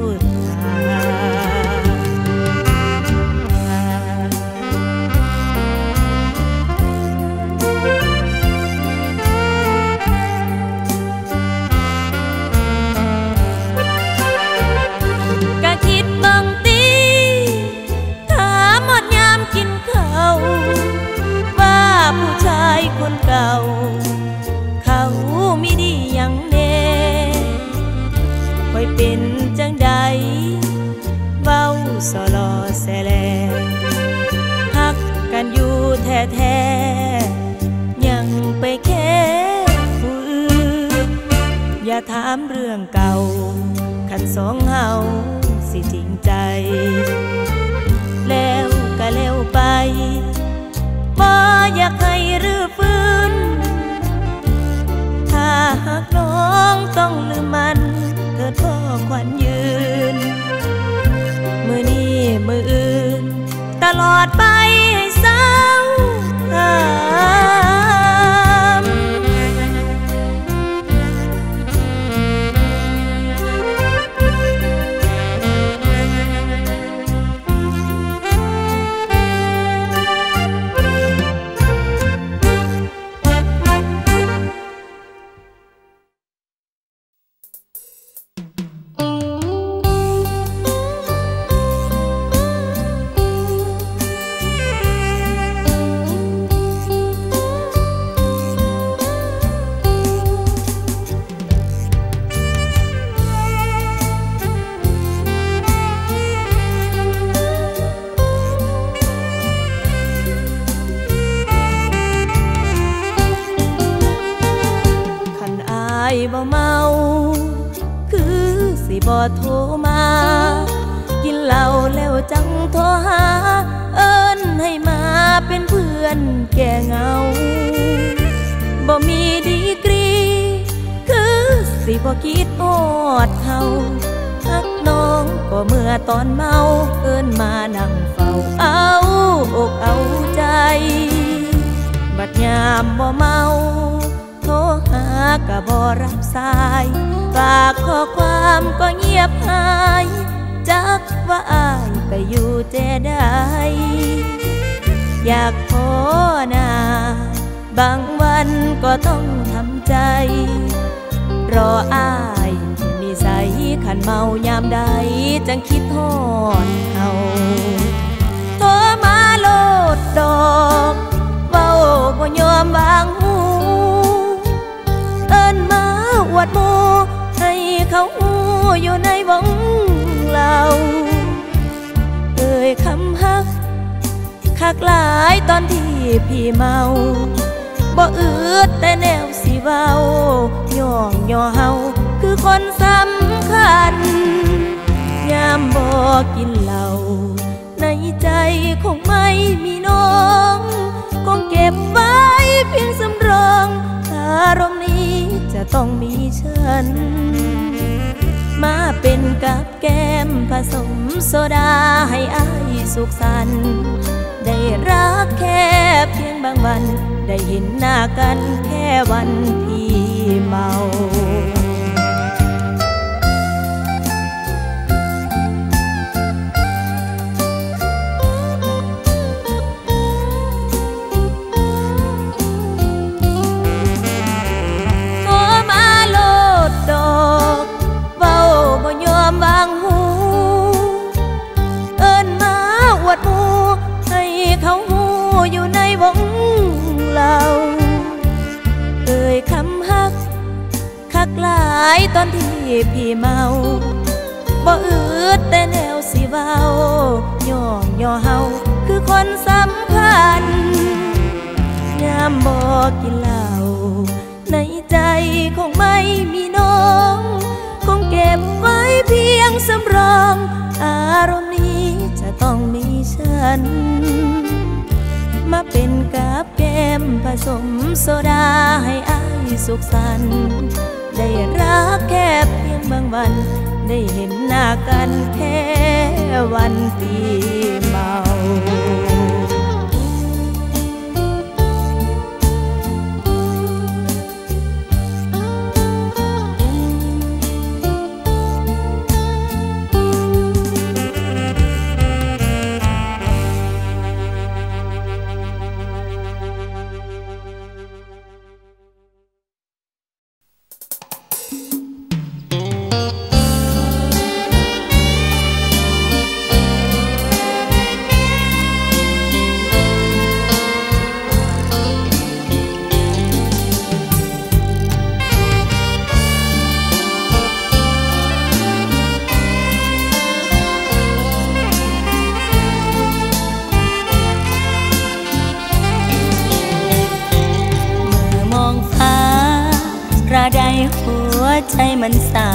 คนเก่าเขามีดีอย่างแน่ค่อยเป็นจังใดเว้าสลอแสแลฮักกันอยู่แท้ๆยังไปแค่ผู้อื่นอย่าถามเรื่องเก่าคันสองเฮาสิจริงใจแล้วก็แล้วไปบ่อยากให้รื้อฟื้นถ้าหากน้องต้องลืมมันเถิดพ่อขวัญยืนมื้อนี้มื้ออื่นตลอดไปให้เศร้าบ่เมาคือสิบ่โทรมากินเหล้าแล้วจังโทรหาเอิ้นให้มาเป็นเพื่อนแก้เหงาบ่มีดีกรีคือสิบ่คิดฮอดเขาฮักน้องก็เมื่อตอนเมาเอิ้นมานั่งเฝ้าเอาอกเอาใจบัดยามบ่เมาโทรหาก็บ่รับสายฝากข้อความก็เงียบหายจักว่าอายไปอยู่แจ่ใดอยากขอหน้าบางวันก็ต้องทำใจรออายนิสัยขันเมายามใดจังคิดฮอดเขาโทรมาโลดดอกเว้าบ่ยอมวางหูเอิ้นมาอวดหมู่ให้เขาอยู่ในวงเราเอ่ยคำฮักคักหลายตอนที่พี่เมาบ่อืดแต่แนวสิเว้าย่องย่อเฮาคือคนสำคัญยามบ่กินเหล้าในคงไม่มีน้องคงเก็บไว้เพียงสำรองอารมณ์นี้จะต้องมีฉันมาเป็นกับแก้มผสมโซดาให้อายสุขสันต์ได้รักแค่เพียงบางวันได้เห็นหน้ากันแค่วันที่เมาตอนที่พี่เมาบ่อืดแต่แนวสิเว้าย่องย่อเฮาคือคนสำคัญยามบ่กินเหล้าในใจคงไม่มีน้องคงเก็บไว้เพียงสำรองอารมณ์นี้จะต้องมีฉันมาเป็นกับแก้มผสมโซดาให้อายสุขสันต์ได้รักแค่เพียงบางวันได้เห็นหน้ากันแค่วันที่เมาหัวใจมันเศร้า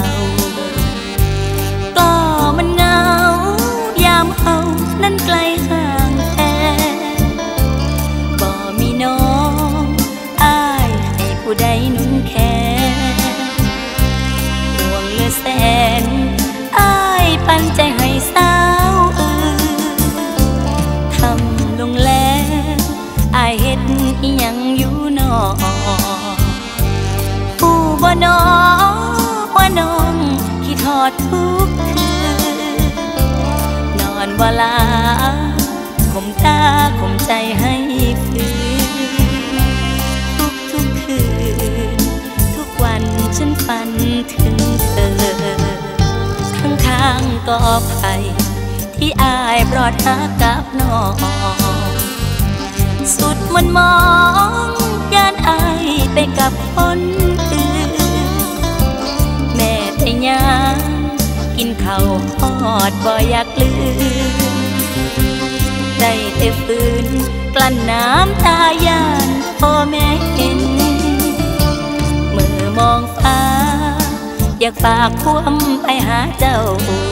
ก็มันเหงายามเฮานั้นไกลห่างแท้บ่มีน้องอ้ายให้ผู้ใดนุ่นแค่ห่วงเหลือแสนอ้ายปันใจให้สาวทำลงแล้วอ้ายเฮ็ดอีหยังอยู่นอว่าน้องคิดทอดทุกคืนนอนว่าลาข่มตาข่มใจให้ฟื้นทุกคืนทุกวันฉันฝันถึงเธอข้างๆกอไผ่ที่อายปลอดหากับน้องสุดมันมองย่านอายไปกับคนอื่นแม่แต่ยังกินข้าวทอดบ่อยากลืมได้แต่ฝืนกลั้นน้ำตาย่านพ่อแม่เห็นเมื่อมองฟ้าอยากฝากความไปหาเจ้า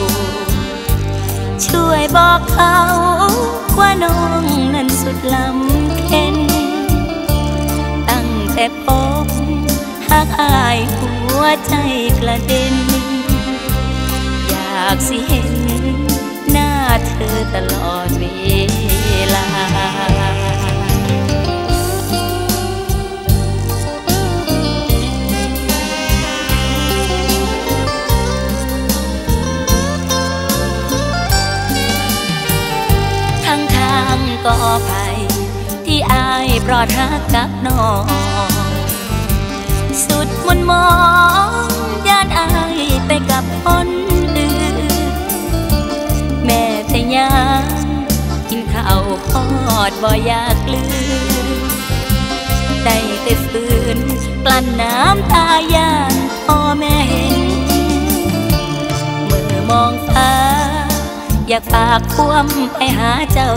ช่วยบอกเขาว่าน้องนั้นสุดลำเค็นตั้งแต่พบหากอายหัวใจกระเด็นอยากสิเห็นหน้าเธอตลอดเวลาก็อภัยที่อายปลอดหักกับน้องสุดมนมองย่านอายไปกับคนอื่นแม่แต่ยังกินข้าวทอดบ่อยากลืมได้แต่ฝืนกลั้นน้ำตาย่านพ่อแม่เห็นเมื่อมองฟ้าอยากฝากความไปหาเจ้า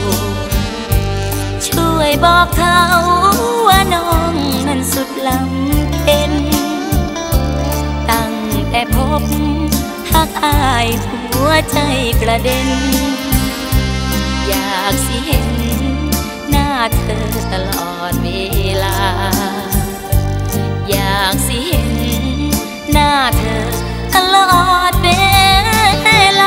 ช่วยบอกเขาว่าน้องนั้นสุดลำเค็นตั้งแต่พบหักอายหัวใจกระเด็นอยากสิเห็นหน้าเธอตลอดเวลาอยากสิเห็นหน้าเธอตลอดเวลา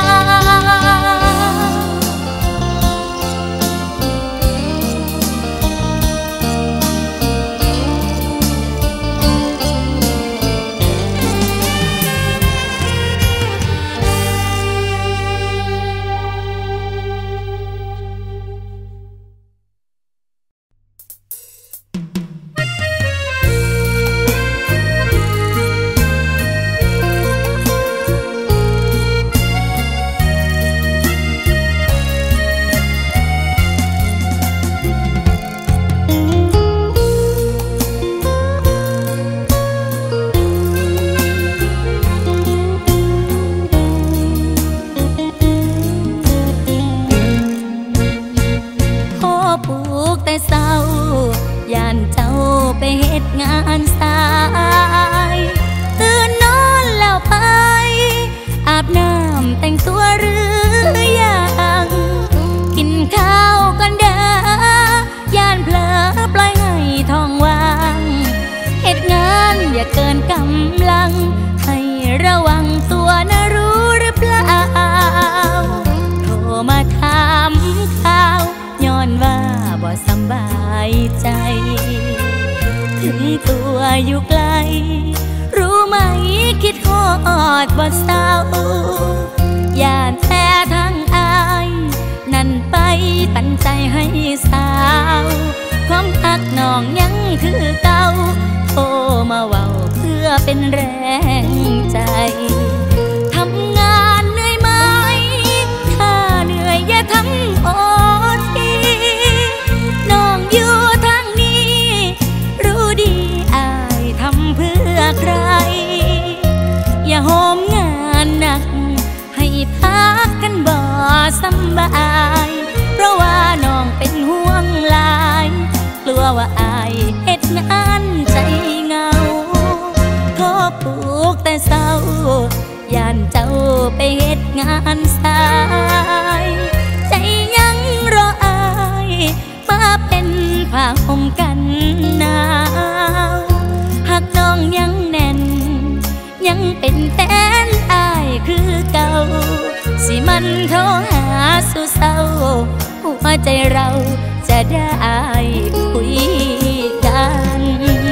เกินกำลังให้ระวังตัวนะรู้หรือเปล่าโทรมาถามข่าวย้อนว่าบ่สบายใจถึงตัวอยู่ไกลรู้ไหมคิดฮอดบ่เศร้าย่านแท้ทางอายนั่นไปปันใจให้สาวความรักน้องยังคือเก่าโทรมาเว้าเพื่อเป็นแรงใจทำงานเหนื่อยไหมถ้าเหนื่อยอย่าทำโอทีน้องอยู่ทางนี้รู้ดีอายทำเพื่อใครอย่าโหมงานหนักให้พักกันบ่สบายเพราะว่าน้องเป็นห่วงหลายกลัวว่าอายเฮ็ดงานใจเงาโทรปลุกแต่เศร้าย่านเจ้าไปเฮ็ดงานสายใจยังรออายมาเป็นผ้าห่มกันหนาวหากน้องยังแน่นยังเป็นแฟนอายคือเก่าสิมันโทรหาสู่เศร้าหัวใจเราจะได้คุยกัน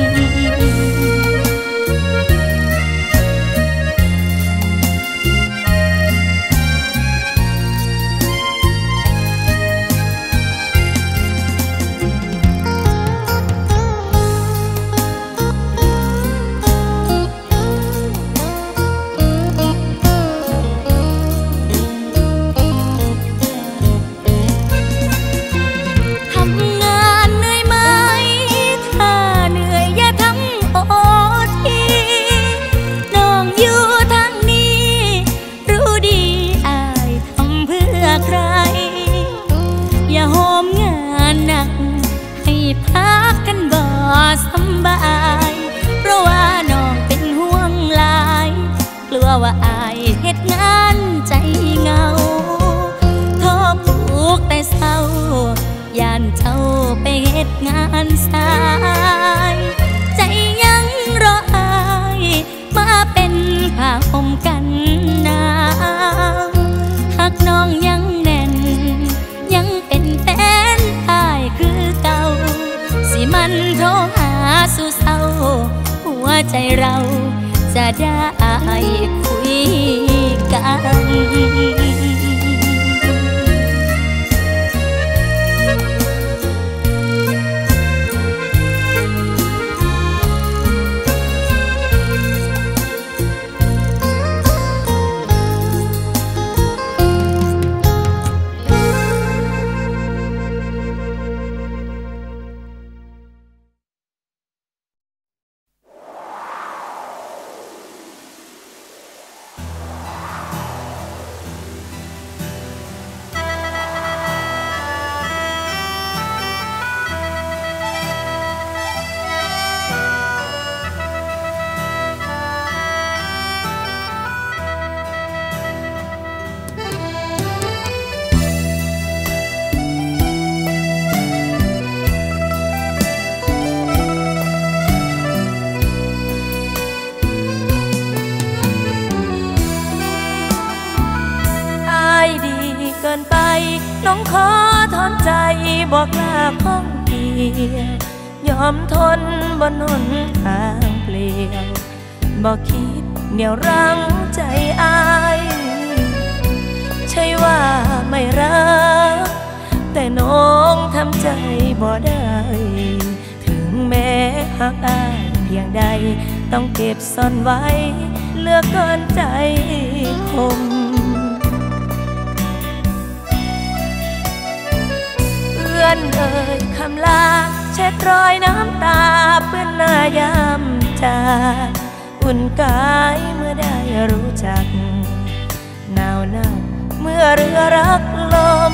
พักกันบ่สบายเพราะว่าน้องเป็นห่วงหลายกลัวว่าอายเฮ็ดงานใจเงาโทรปลุกแต่เศร้าย่านเจ้าไปเฮ็ดงานสายใจยังรออายมาเป็นผ้าห่มกันหนาวหากน้องยังแน่นยังเป็นแฟนอายคือเก่าสิมันโทรหาสู่เศร้าหัวใจเราจะได้คุยกันถอนใจบอกลาข้องเกียอมทนบนหนทางเปลี่ยวบอกคิดเหนี่ยวรั้งใจอายใช่ว่าไม่รักแต่น้องทำใจบ่ได้ถึงแม้หักอายเพียงใดต้องเก็บซ่อนไว้เหลือเกินใจคมเอื้อนเอ่ยคำลาเช็ดรอยน้ำตาเปื้อนหน้ายามจากอุ่นกายเมื่อได้รู้จักหนาวหนักเมื่อเรือรักลม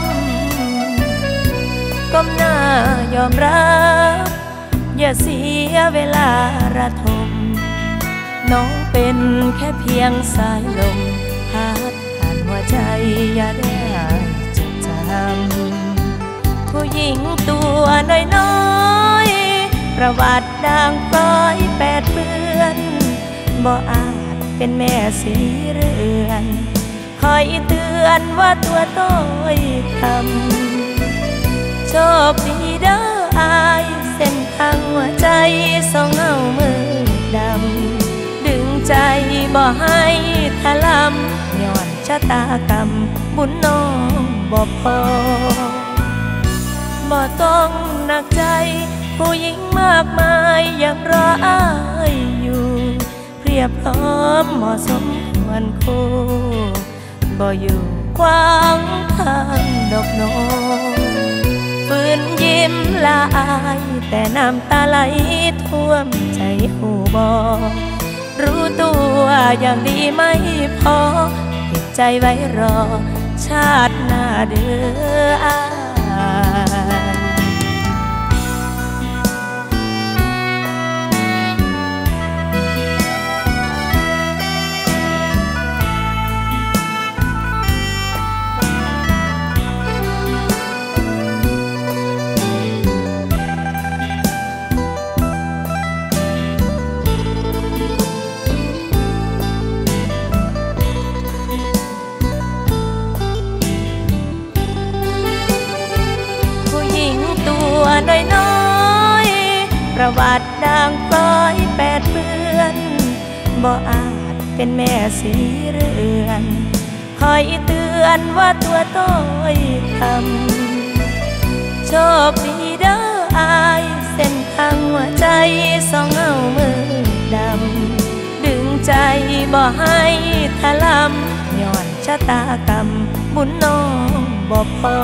ก้มหน้ายอมรับอย่าเสียเวลาระทมน้องเป็นแค่เพียงสายลมพัดผ่านหัวใจอย่าได้จดจำผู้หญิงตัวน้อยๆประวัติด่างพร้อยแปดเปื้อนบ่อาจเป็นแม่สีเรือนคอยเตือนว่าตัวต้อยทำโชคดีเด้ออายเส้นทางหัวใจสองเงามือดำดึงใจบ่ให้ทะลำย้อนชะตากรรมบุญน้องบ่พอบ่ต้องหนักใจผู้หญิงมากมายยังรออายอยู่เพียบพร้อมเหมาะสมควรคู่บ่อยู่ขวางทางดอกน้องฝืนยิ้มละอายแต่น้ำตาไหลท่วมใจหูบ่รู้ตัวอย่างดีไม่พอเก็บใจไว้รอชาติหน้าเด้ออายน้อยๆประวัติด่างพร้อยแปดเปื้อนบ่อาจเป็นแม่สีเรือนคอยเตือนว่าตัวต้อยทำโชคดีเด้ออายเส้นทางหัวใจสองเงามือดำดึงใจบ่ให้ทะลำย้อนชะตากรรมบุญน้องบ่พอ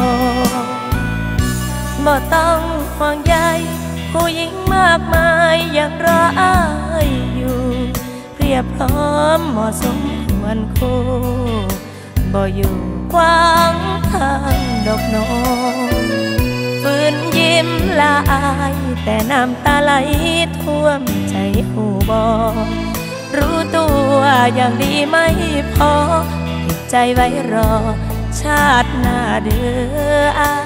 บ่ต้องห่วงใยผู้หญิงมากมายยังรออายอยู่เพียบพร้อมเหมาะสมควรคู่บ่อยู่ขวางทางดอกน้องฝืนยิ้มละอายแต่น้ำตาไหลท่วมใจหูบ่รู้ตัวอย่างดีไม่พอเก็บใจไว้รอชาติหน้าเด้ออาย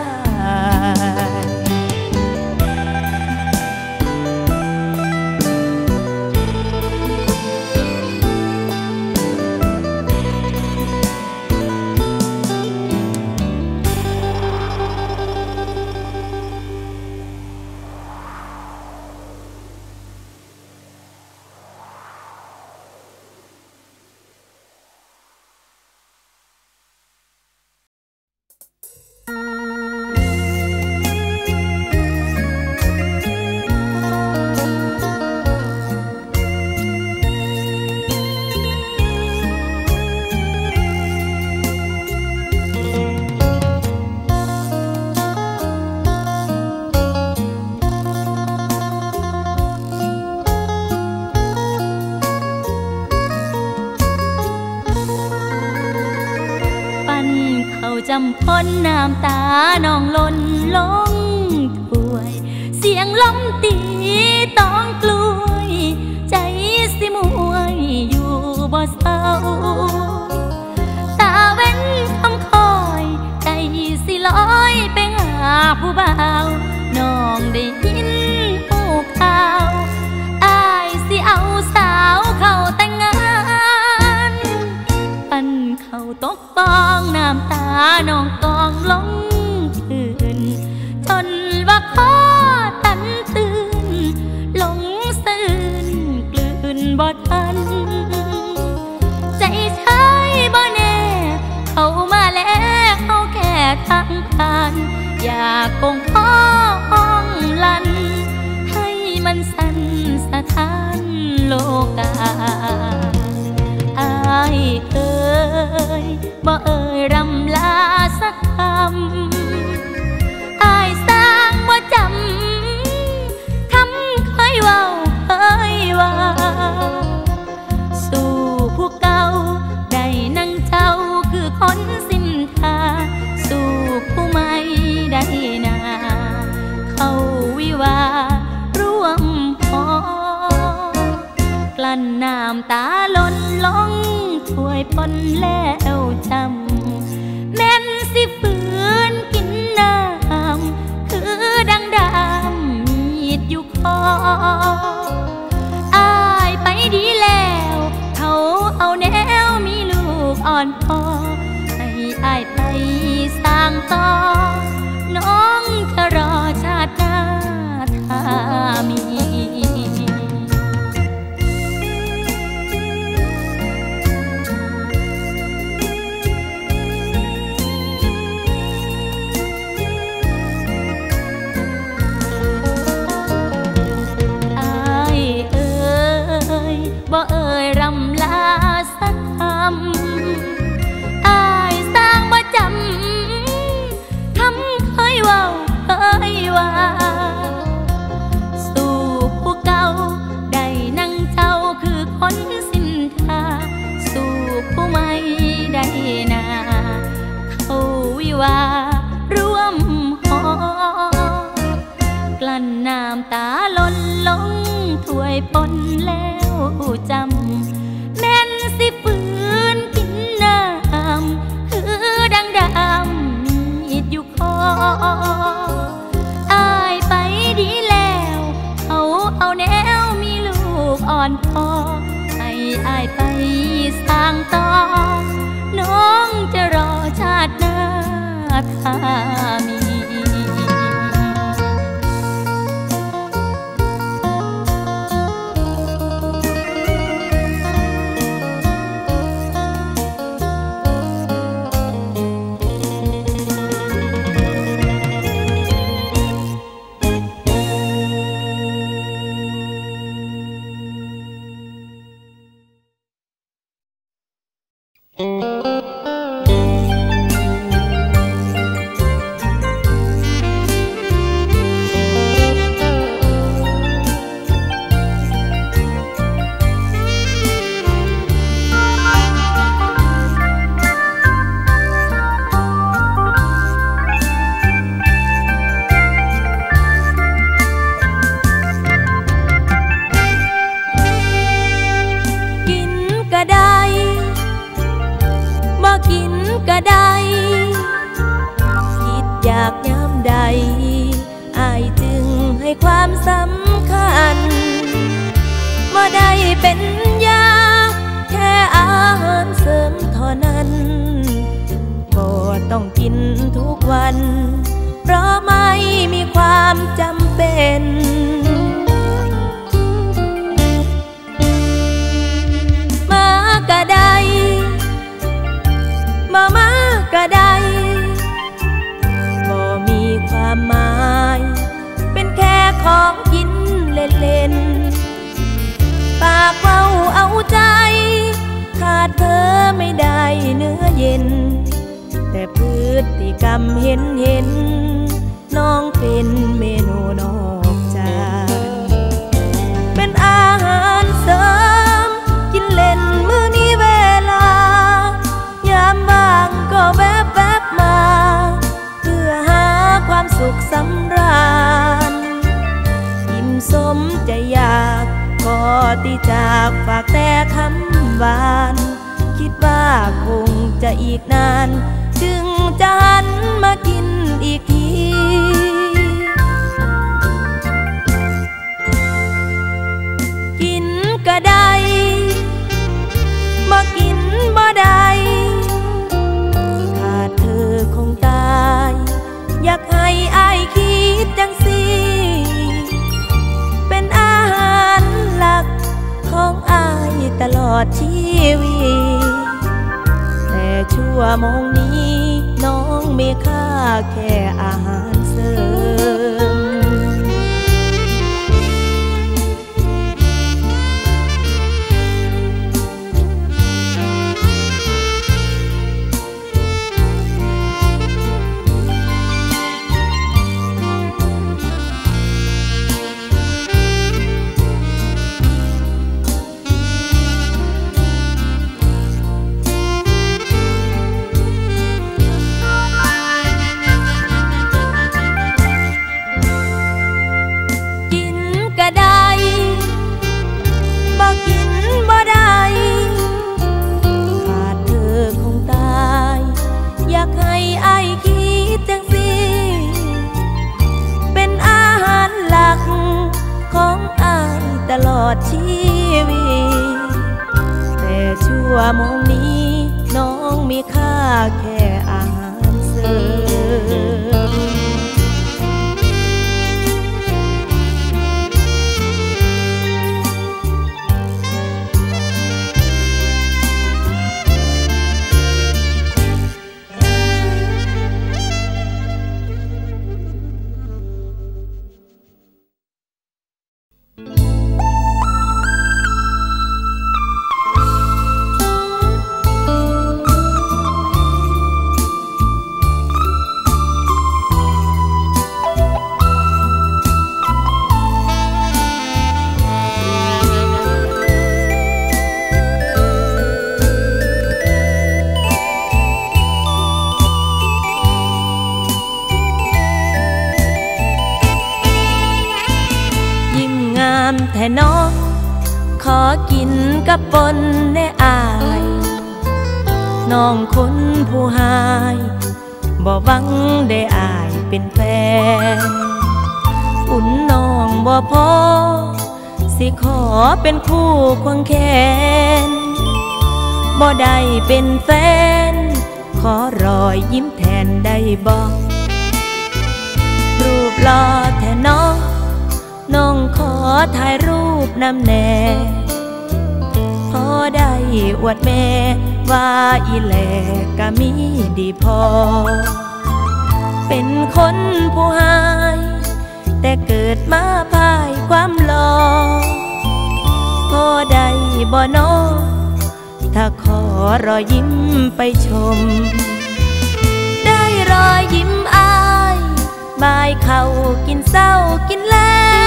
จำพ้นน้ำตาน้องล้นลงถ้วยเสียงลมตีต้องกล้วยใจสิมวยอยู่บ่เศร้าตาเว้นคำคอยใจสิลอยไปหาผู้บ่าวน้องได้ยินผู้ข่าวอายสิเอาสาวเข้าแต่งงานปันเข้าตกฟองน้ำตาน้องกองลงคืการอยากคงพ้องลันให้มันสั่นสะท้านโลกาอายเอ่ยบ่เอ่ยรำลาสักคำอายสร้างบ่จำคำเคยเว้าเคยว่าสู่ผู้เก่าได้นั่งเจ้าคือคนสิ้นค่าสู่ผู้ใหม่ได้นาเข้าวิวาร่วมพอกลั้นน้ำตาล้นลงถ้วยปนแล้วจำแม่นสิฝืนกินน้ำคือดังดำมีดอยู่คออายไปดีแล้วเขาเอาแนวมีลูกอ่อนพอให้อายไปสร้างต่อน้องจะรอชาติหน้าถ้ามีบ่เอ่ยรำลาสักคำอายสร้างบ่จำคำเคยเว้าเคยว่าสู่ผู้เก่าได้นั่งเจ้าคือคนสิ้นค่าสู่ผู้ใหม่ได้นาเข้าวิวาร่วมหอกลั้นน้ำตาล้นลงถ้วยปนแล้วจำแม่นสิฝืนกินน้ำคือดังดำมีดอยู่คออายไปดีแล้วเขาเอาแนวมีลูกอ่อนพอให้อายไปสร้างต่อน้องจะรอชาติหน้าถ้ามีความสำคัญบ่ได้เป็นยาแค่อาหารเสริมเท่านั้นบ่ต้องกินทุกวันเพราะไม่มีความจำเป็นมาก็ได้มาก็ได้บ่มีความหมายเป็นแค่ของกินเล่นๆปากเว้าเอาใจขาดเธอไม่ได้เนื้อเย็นแต่พฤติกรรมเห็นน้องเป็นเมนูนอกใจเป็นอาหารเสริมกินเล่นมื้อนี้เวลายามว่างก็แวบมาเพื่อหาความสุขสำราญอิ่มสมใจอยากก็ติจากฝากแต่คำหวานคิดว่าคงจะอีกนานจึงจะหันมากินอีกทีกินก็ได้บ่กินบ่ได้ขาดเธอคงตายอยากให้อายคิดจังสิเป็นอาหารหลักของอายตลอดชีวิตแต่ชั่วโมงนี้น้องมีค่าแค่อาหารเสริมตลอดชีวิตแต่ชั่วโมงนี้น้องมีค่าแค่อาหารเสริมแท่น้องขอกินกับปนแน่อายน้องคนผู้หายบ่หวังได้อายเป็นแฟนอุ่นน้องบ่พอสิขอเป็นคู่ควงแขนบ่ได้เป็นแฟนขอรอยยิ้มแทนได้บ่รูปหล่อแท่น้องน้องขอถ่ายรูปนำแน่พอได้อวดแม่ว่าอีแหลก็มีดีพอเป็นคนผู้หายแต่เกิดมาพ่ายความหล่อพอได้บ่น้อถ้าขอรอยยิ้มไปชมได้รอยยิ้มอายบ่ายเข้ากินเศร้ากินแล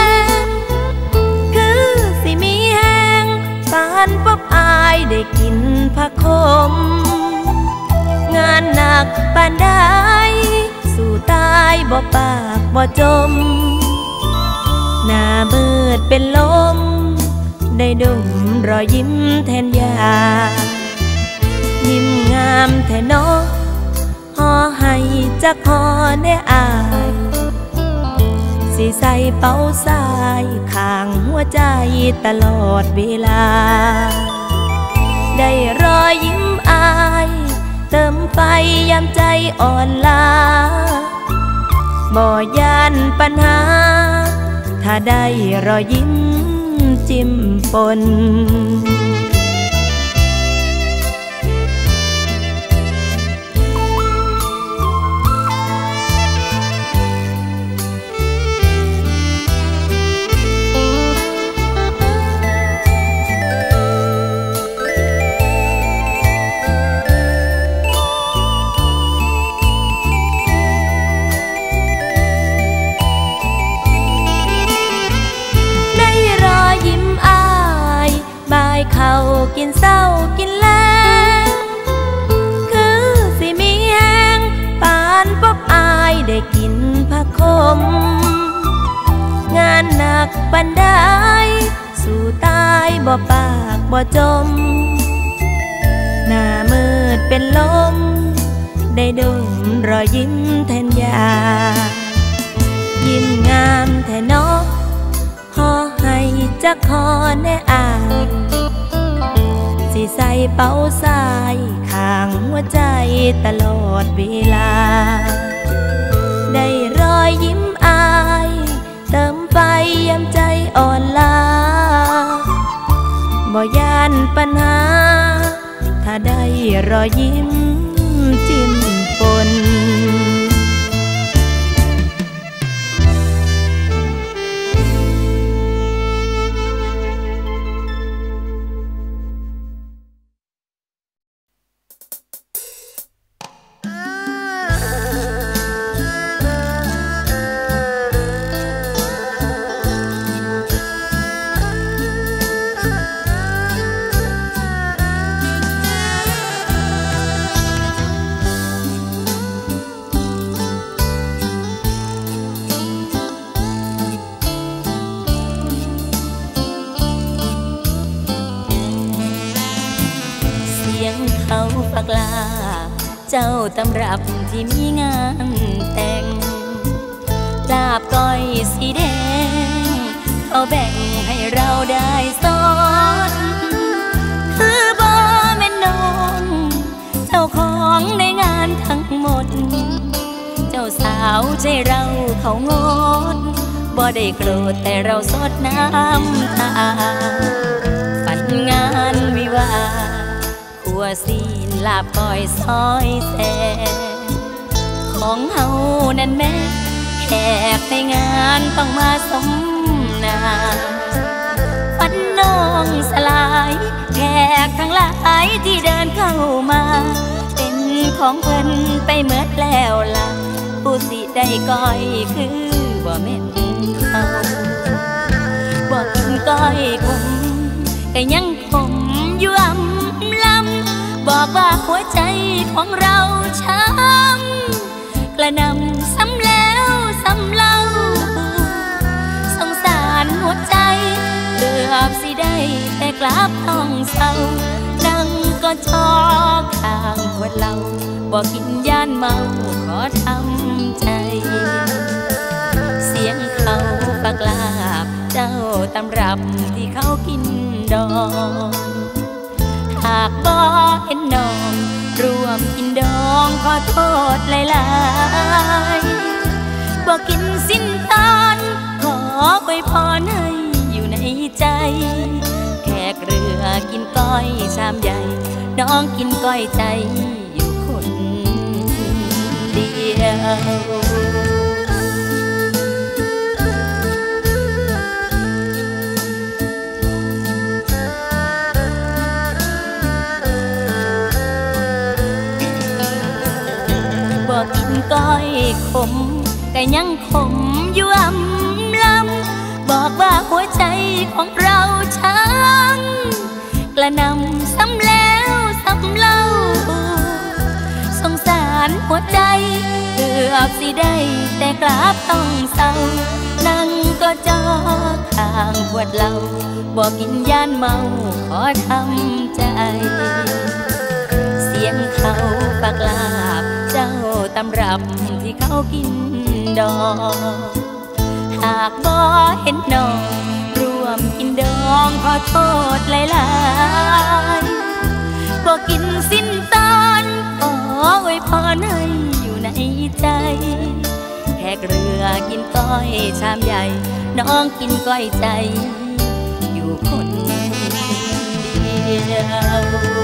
คือสิมีแห้งปานพบอายได้กินผักขมงานหนักปานใดสู่ตายบ่ปากบ่จมหน้ามืดเป็นลมได้ดมรอยยิ้มแทนยายิ้มงามแทนน้องห่อให้จักห่อแน่อายสิใส่เป้าสายข้างหัวใจตลอดเวลาได้รอยยิ้มอายเติมไฟยามใจอ่อนล้าบ่ย่านปัญหาถ้าได้รอยยิ้มจิ้มปนเขากินเศร้ากินแล้งคือสิมีแห้งปานพบอายได้กินผักขมงานหนักปานใดสู่ตายบ่ปากบ่จมหน้ามืดเป็นลมได้ดมรอยยิ้มแทนยายิ้มงามแทนน้องห่อให้จักห่อแน่อายสิใส่เป้าสายข้างหัวใจตลอดเวลาได้รอยยิ้มอายเติมไฟยามใจอ่อนล้าบ่ย่านปัญหาถ้าได้รอยยิ้มจิ้มปนลาเจ้าตำรับที่มีงานแต่งลาบก้อยสีแดงเขาแบ่งให้เราได้สอนคือบ่แม่นน้องเจ้าของในงานทั้งหมดเจ้าสาวใจเราเขางดบ่ได้โกรธแต่เราสดน้ำตาฝันงานวิวาขัวซีนลาบก้อยซอยแซ่ของเฮานั่นแม่แขกในงานต้องมาสมนาฝันน้องสลายแขกทั้งหลายที่เดินเข้ามาเป็นของเพิ่นไปเมื่อแล้วล่ะผู้สิได้ก้อยคือบ่แม่นเขาบ่กินก้อยขมก็ยังขมอยู่อำลำบอกว่าหัวใจของเราช้ำกระนำซ้ำแล้วซ้ำเล่าสงสารหัวใจเกือบสิได้แต่กลับต้องเศร้านั่งก็ชอกข้างขวดเหล้าบอกกินย่านเมาขอทำใจเสียงเขาปากลาบเจ้าตำรับที่เขากินดองหากบ่เห็นน้องรวมกินดองขอโทษหลายๆบอกกินสิ้นตอนขออวยพรให้อยู่ในใจแขกเรือกินก้อยชามใหญ่น้องกินก้อยใจอยู่คนเดียวบอกกินก้อยขมแต่ยังขมอยู่อำลำบอกว่าหัวใจของเราช้ำกระนำซ้ำแล้วซ้ำเล่าสงสารหัวใจเกือบสิได้แต่กลับต้องเศร้านั่งก็จอข้างขวดเหล้าบอกกินย่านเมาขอทำใจเสียงเขาปากลาบเจ้าตำรับที่เขากินดองหากบ่เห็นน้องรวมกินดองขอโทษหลายๆบ่กินสิ้นตอนขออวยพรให้อยู่ในใจแขกเรือกินก้อยชามใหญ่น้องกินก้อยใจอยู่คนเดียว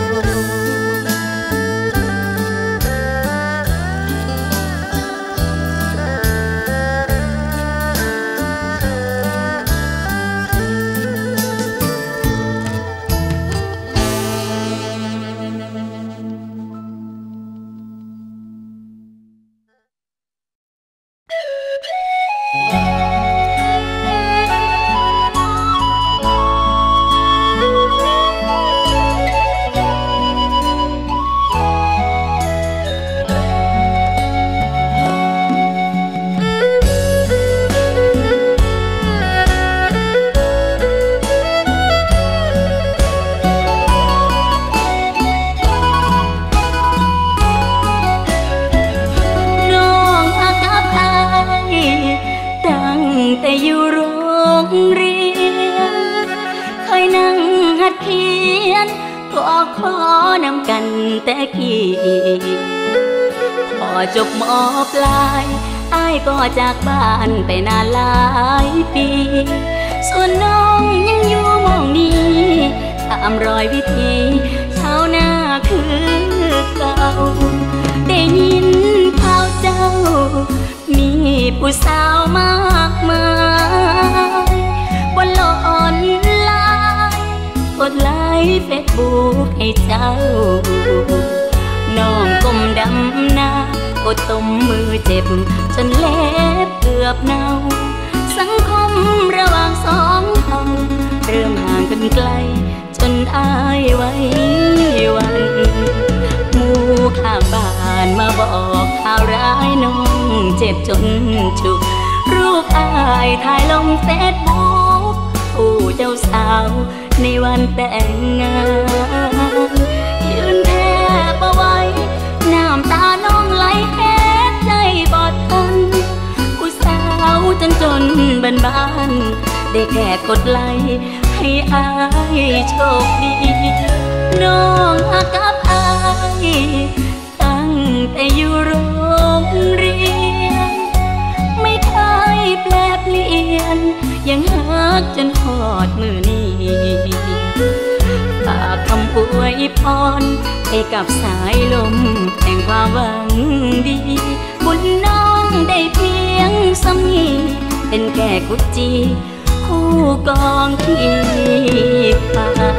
แต่อยู่โรงเรียนเคยนั่งหัดเขียนก็ขอนำกันแต่กี้พอจบม.ปลายอ้ายก็จากบ้านไปนานหลายปีส่วนน้องยังอยู่หม้องนี้ตามรอยวิถีชาวนาคือเก่าได้ยินข่าวเจ้ามีผู้สาวมากมายบนโลกออนไลน์กดไลค์เฟซบุ๊กให้เจ้าน้องก้มดำหน้ากดต้มมือเจ็บจนเล็บเกือบเน่าสังคมระหว่างสองเราเริ่มห่างกันไกลจนอายไว้วันหมู่ข้างบ้านมาบอกข่าวร้ายน้องเจ็บจนฉุกรูปอายถ่ายลงเฟซบุ๊กผู้เจ้าสาวในวันแต่งงานยืนแทบเอาไว้จนบ้านได้แค่กดไลค์ให้อายโชคดีน้องอากับอายตั้งแต่อยู่โรงเรียนไม่เคยแปลเปลี่ยนยังฮักจนหอดมือนี้ฝากคำอวยพรให้กับสายลมแห่งความหวังดีบุญน้องได้เพียงซ้ำนี้เป็นแก่กุจีคู่กองที่ไป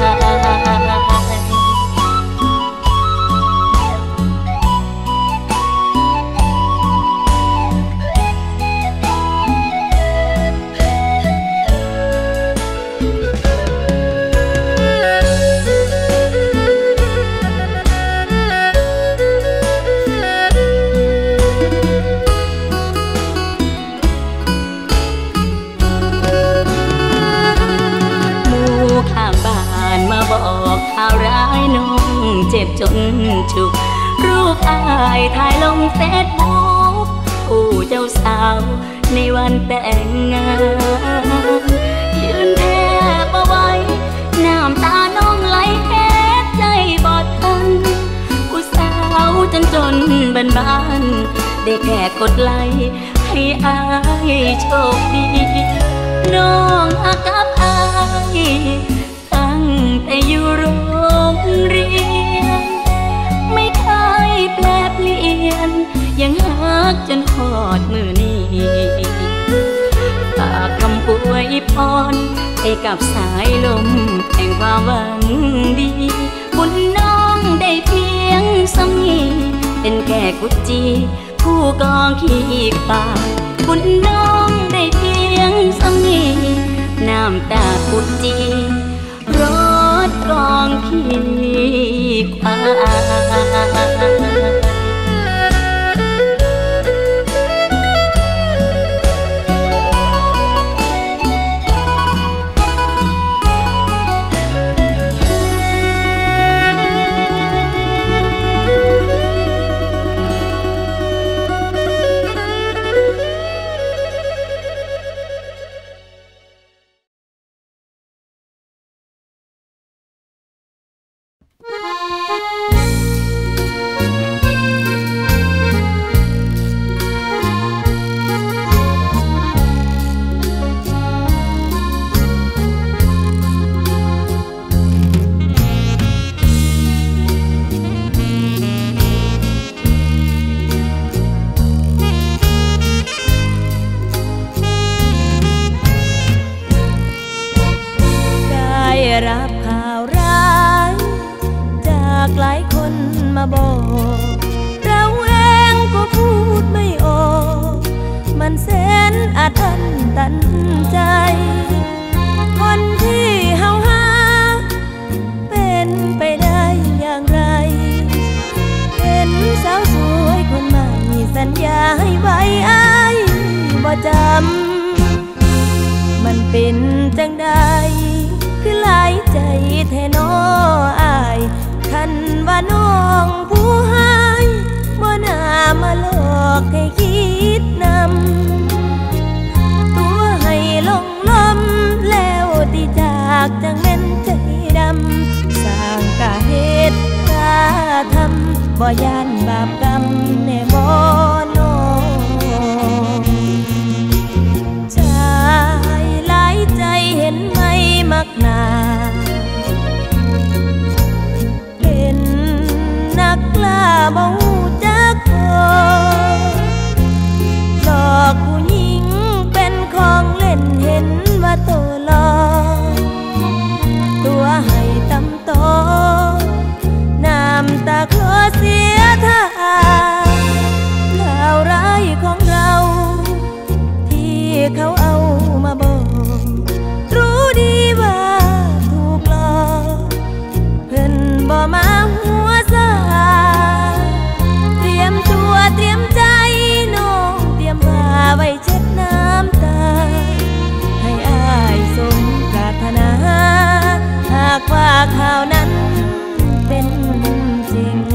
บอกข่าวร้ายน้องเจ็บจนฉุกรูปอายถ่ายลงเฟซบุ๊กผู้เจ้าสาวในวันแต่งงานยืนแทบเอาไว้น้ำตาน้องไหลแค่ใจบอดทันผู้สาวจนบ้านได้แค่กดไลค์ให้อายโชคดีน้องอากับอายแต่อยู่โรงเรียนไม่เคยแปลเปลี่ยนยังฮักจนหอดมือนี้ฝากคำอวยพรให้กับสายลมแห่งความหวังดีบุญน้องได้เพียงซ้ำนี้เป็นแค่กุจีผู้กองขี้ปากบุญน้องได้เพียงซ้ำนี้น้ำตากุจีรถกองขี้ควายรับข่าวร้ายจากหลายคนมาบอกเราเองก็พูดไม่ออกมันแสนอาถรรพ์ตันใจคนที่เฮาหาเป็นไปได้อย่างไรเห็นสาวสวยคนใหม่สัญญาให้ไว้อ้ายบ่จำมันเป็นจังใดคือหลายใจแท้น้ออายคันว่าน้องผู้หายบ่น่ามาหลอกให้คิดนำตัวให้ลงลมแล้วติจากจังแม่นใจดำสร้างกะเหตุกะทำบ่ย่านบาปกรรมแน่บ่น้องชายหลายใจเห็นไหมมักหนาเป็นนักล่าบ่ฮู้จักพอหลอกผู้หญิงเป็นของเล่นเห็นว่าโตหลอกตัวให้ตำต้อน้ำตาคลอเสียท่าข่าวร้ายของเราที่เขาเอามาบอกรู้ดีว่าถูกหลอกเพิ่นบ่มาหัวซาเตรียมตัวเตรียมใจน้องเตรียมผ้าไว้เช็ดน้ำตาให้อ้ายสมปรารถนาหากว่าข่าวนั้นเป็นจริง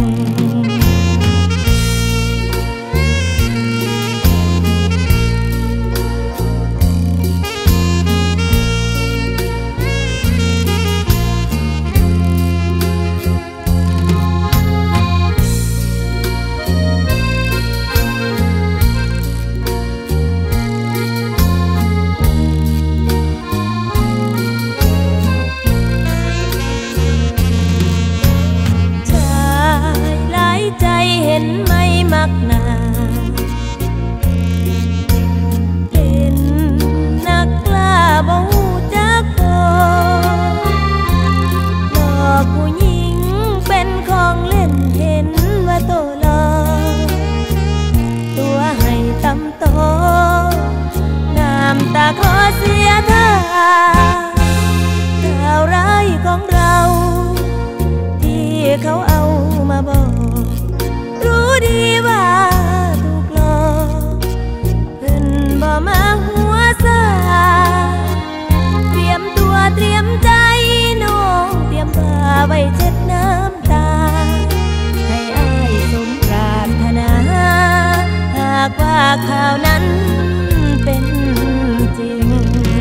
ของเราที่เขาเอามาบอกรู้ดีว่าถูกหลอกเพิ่นบ่มาหัวซาเตรียมตัวเตรียมใจน้องเตรียมผ้าไว้เช็ดน้ำตาให้อ้ายสมปรารถนาหากว่าข่าวนั้นเป็นจริง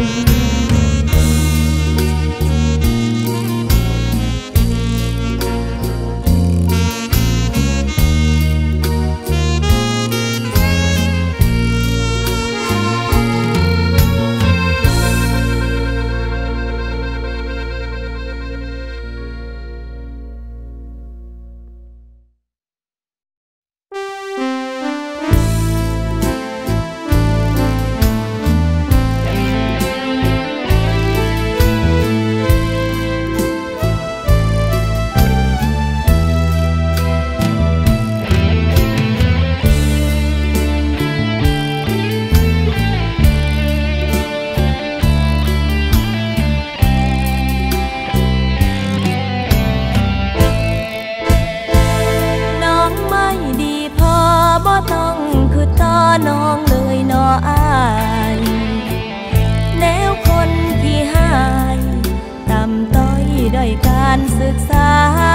น้องเลยนออายแนวคนที่หายต่ำต้อยด้อยการศึกษา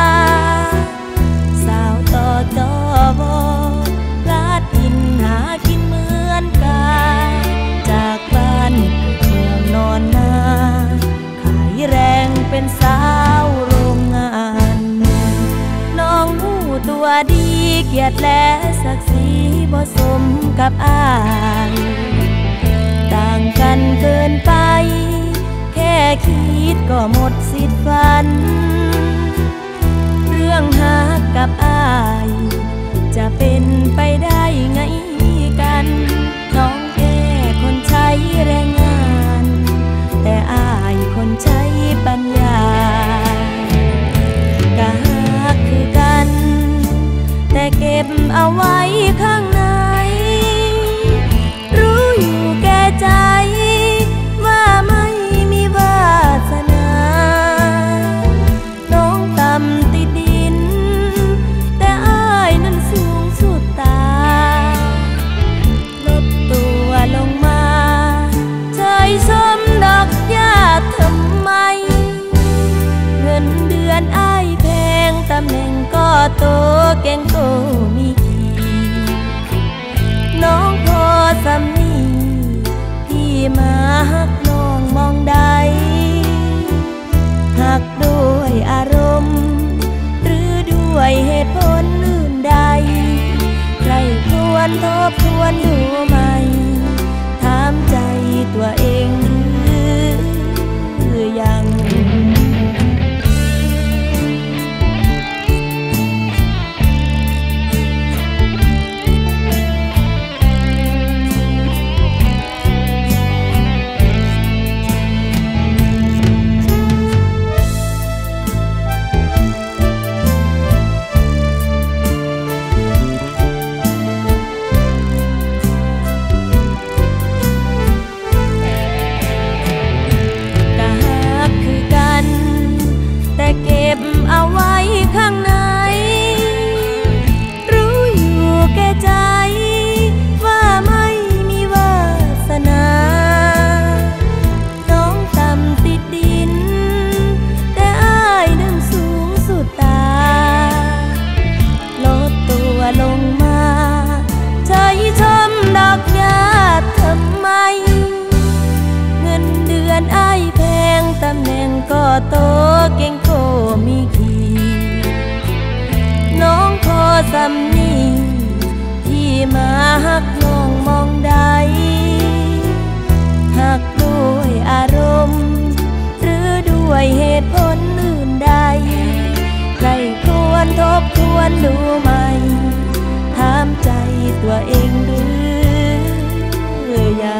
สาวต่อจอบลาดกินหากินเหมือนกันจากบ้านเมืองนอนนาขายแรงเป็นสาวโรงงานน้องหูตัวดีเกียรติและศักดิ์ศรีบ่สมกับอ้ายต่างกันเกินไปแค่คิดก็หมดสิทธิ์ฝันเรื่องหักกับอ้ายจะเป็นไปได้ไงกันน้องแค่คนใช้แรงงานแต่อ้ายคนใช้ปัญญากะหักคือกันแต่เก็บเอาไว้ข้างในรู้อยู่แก่ใจว่าไม่มีวาสนาน้องต่ำติดดินแต่อ้ายนั้นสูงสุดตาลดตัวลงมาใจสมดอกหญ้าทำไมเงินเดือนอ้ายแพงตำแหน่งก็โตเก่งโตมีน้องพอสำนีที่มาหักน้องมองใดหักด้วยอารมณ์หรือด้วยเหตุผลอื่นใดใครควรทบทวนดูไหมถามใจตัวเองหรือยังเก็บเอาไว้ข้างในรู้อยู่แก่ใจว่าไม่มีวาสนาน้องต่ำติดดินแต่อ้ายนั้นสูงสุดตาลดตัวลงมาใจชมดอกหญ้าทำไมเงินเดือนอ้ายแพงตำแหน่งก็โตเก่งโตมีขี่น้องขอสำนีที่มาหักน้องมองใดหักด้วยอารมณ์หรือด้วยเหตุผลอื่นใดใครควรทบทวนดูไหมถามใจตัวเองหรือยัง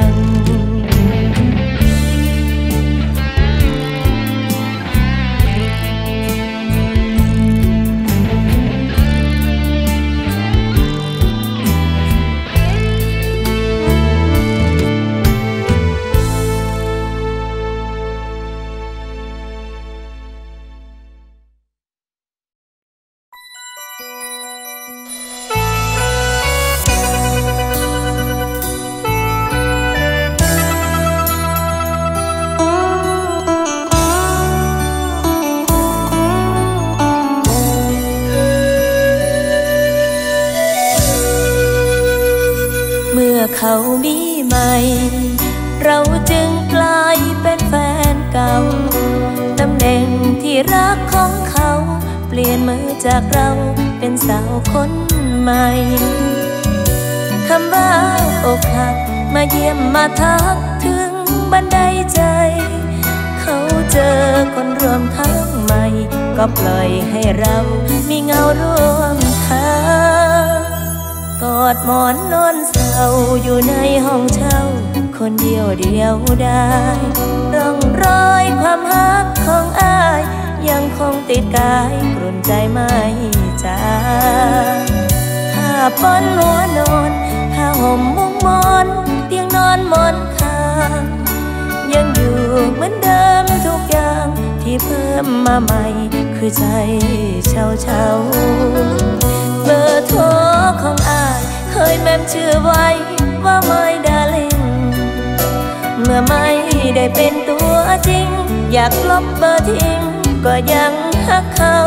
เขามีใหม่เราจึงกลายเป็นแฟนเก่าตำแหน่งที่รักของเขาเปลี่ยนมือจากเราเป็นสาวคนใหม่คำว่าอกหักมาเยี่ยมมาทักถึงบันไดใจเขาเจอคนรวมทางใหม่ก็ปล่อยให้เรามีเงาร่วมทางกอดหมอนนอนเศร้าอยู่ในห้องเช่าคนเดียวได้ร่องรอยความฮักของอ้ายยังคงติดกายกลุ่นใจไม่จางผ้าป้อนหัวนอนผ้าห่มมุ้งมอนเตียงนอนหมอนข้างยังอยู่เหมือนเดิมทุกอย่างที่เพิ่มมาใหม่คือใจเช่าเบอร์โทรของอ้ายเคยแมมชื่อไว้ว่าไม่ดาริ่งเมื่อไม่ได้เป็นตัวจริงอยากลบเบอร์ทิ้งก็ยังฮักเขา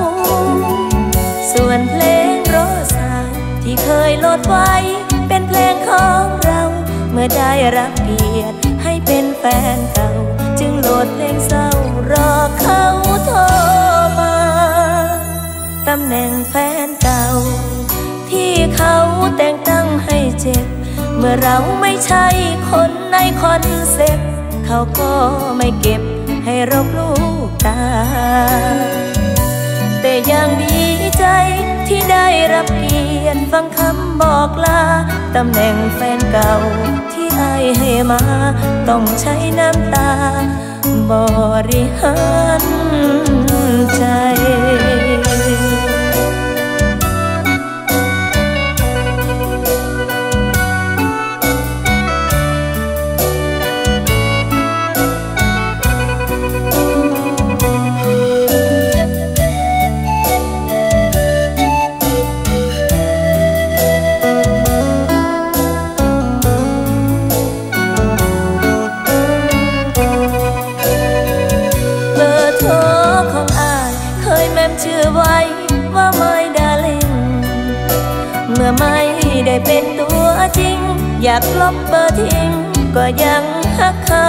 ส่วนเพลงโรสาที่เคยโหลดไว้เป็นเพลงของเราเมื่อได้รับเกียรติให้เป็นแฟนเก่าจึงโหลดเพลงเศร้ารอเขาโทรมาตำแหน่งแฟนเก่าที่เขาแต่งตั้งให้เจ็บเมื่อเราไม่ใช่คนในคอนเซ็ปต์เขาก็ไม่เก็บให้รบลูกตาแต่ยังดีใจที่ได้รับเกียรติฟังคำบอกลาตำแหน่งแฟนเก่าที่อ้ายให้มาต้องใช้น้ำตาบริหารใจชื่อไว้ว่าไม่ดาริ่งเมื่อไม่ได้เป็นตัวจริงอยากลบเบอร์ทิ้งก็ยังฮักเขา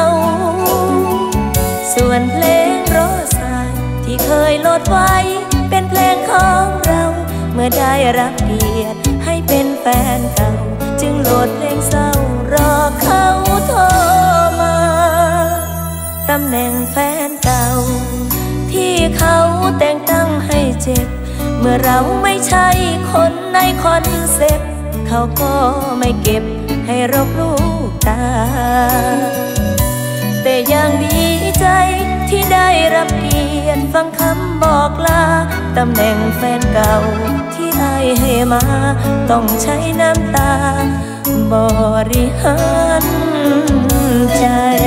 ส่วนเพลงโรสาที่เคยโหลดไว้เป็นเพลงของเราเมื่อได้รับเกียรติให้เป็นแฟนเก่าจึงโหลดเพลงเศร้ารอเขาโทรมาตำแหน่งแฟนเก่าที่เขาแต่งตั้งให้เจ็บเมื่อเราไม่ใช่คนในคอนเซ็ปต์เขาก็ไม่เก็บให้รบลูกตาแต่ยังดีใจที่ได้รับเกียรติฟังคำบอกลาตำแหน่งแฟนเก่าที่อ้ายให้มาต้องใช้น้ำตาบริหารใจ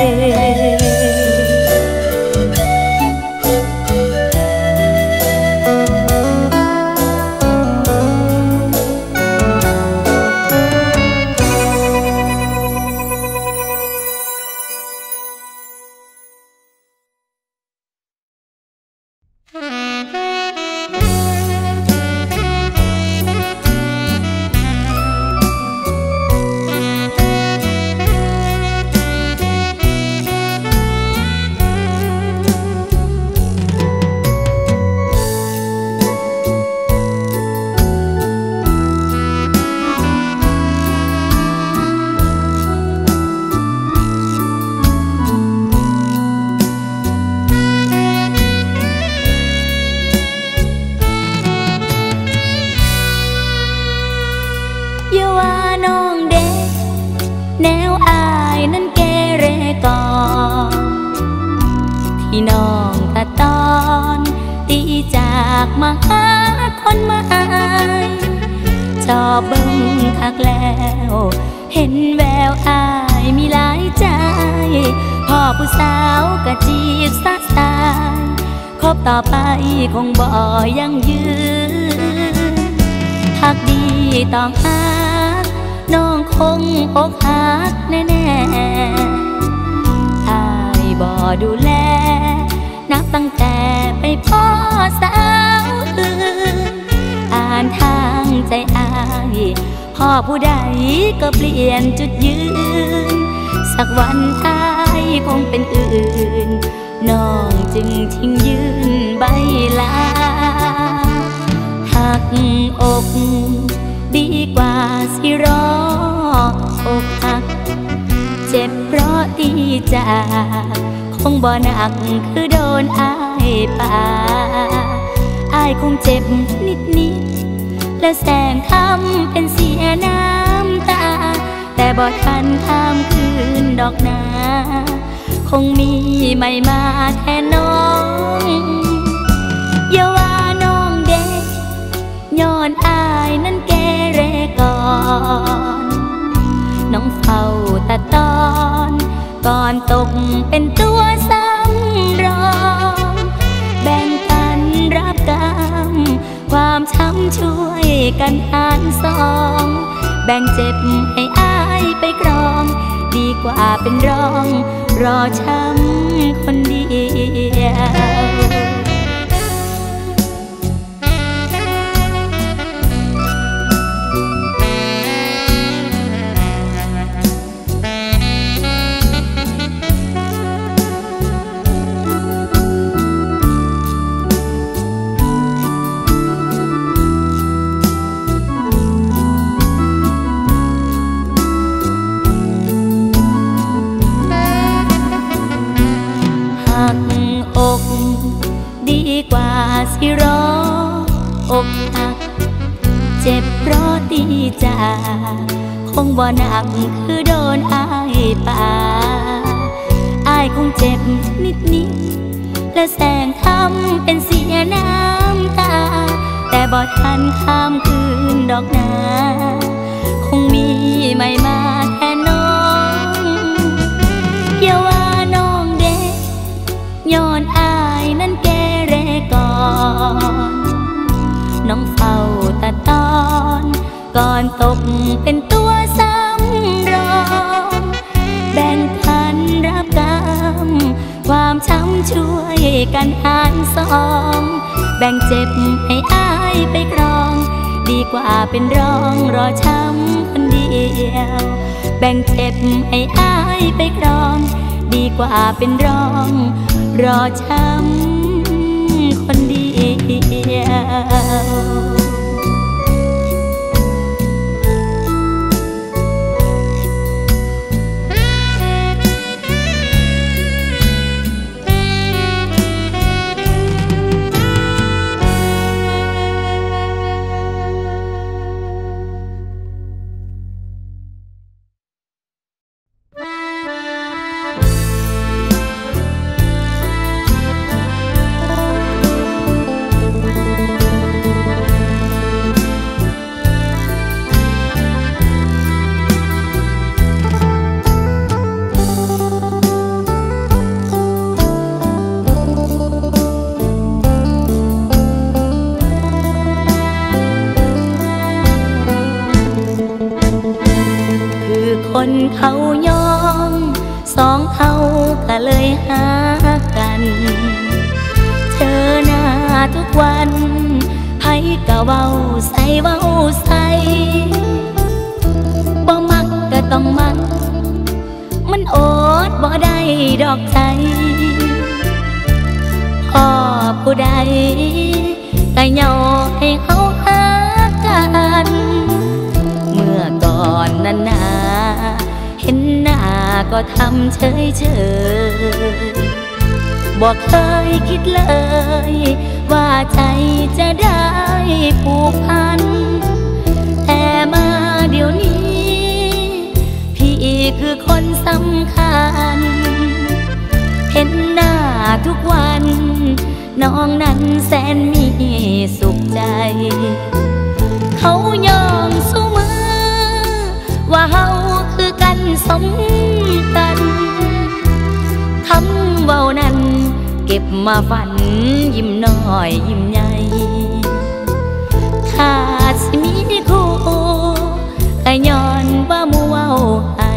ที่น้องตะตอนตีจากมาหาคนมาอายชอบเบิ่งคักแล้วเห็นแววอายมีหลายใจพ่อผู้สาวกะจีบสะสายคบต่อไปคงบ่ยังยืนหักดีต่อหาน้องคงอกหักแน่ๆอายบ่ดูแลนับตั้งแต่ไปพ่อสาวอื่นอ่านทางใจอายพพ่อผู้ใดก็เปลี่ยนจุดยืนสักวันอายคงเป็นอื่นน้องจึงทิ้งยืนใบลาหักอกดีกว่าสิรออกหักเจ็บเพราะตีจากคงบ่หนักคือโดนอายป่าอายคงเจ็บนิดและแสงคำเป็นเสียน้ำตาแต่บ่ทันข้ามคืนดอกนาคงมีไม่มาแค่น้องอย่าว่าน้องเด็กย้อนอายนั้นแกเรก่อนน้องเฝ้าแต่ตอนก่อนตกเป็นตัวซ้ำรองแบ่งกันรับกรรมความช้ำช่วยกันหารสองแบ่งเจ็บให้อายไปกรองดีกว่าเป็นรองรอช้ำคนเดียวดีกว่าสิรออกหักเจ็บเพราะตีจากคงบ่หนักคือโดนอายป่าอายคงเจ็บนิดและแสงคำเป็นเสียน้ำตาแต่บ่ทันข้ามคืนดอกนาคงมีไม่มาแค่น้องอย่าว่าน้องเด็กย้อนอายนั้นแกเรก่อนน้องเฝ้าแต่ตอนก่อนตกเป็นตัวซ้ำรองแบ่งคันรับกรรมความช้ำช่วยกันหารสองแบ่งเจ็บให้อายไปกรองดีกว่าเป็นรองรอช้ำคนเดียวแบ่งเจ็บให้อายไปกรองดีกว่าเป็นรองรอช้ำคนเดียวคนเขายอมสองเขาก็เลยหากันเธอหน้าทุกวันไผก็เว้าใส่เว้าใส่บ่มักก็ต้องมักมันอดบ่ได้ดอกใจพ่อผู้ใดก็ย่อให้เขาหากันเมื่อก่อนนั้นนาเห็นหน้าก็ทำเฉยบอกเคยคิดเลยว่าใจจะได้ผูกพันแต่มาเดี๋ยวนี้พี่คือคนสำคัญเห็นหน้าทุกวันน้องนั้นแสนมีสุขใจเขายอมสู้มือว่าเฮาคือกันสมกันคำเว้านั้นเก็บมาฝันยิ้มน้อยยิ้มใหญ่ขาดสิมีคู่ก็ย้อนว่ามู่เว้าให้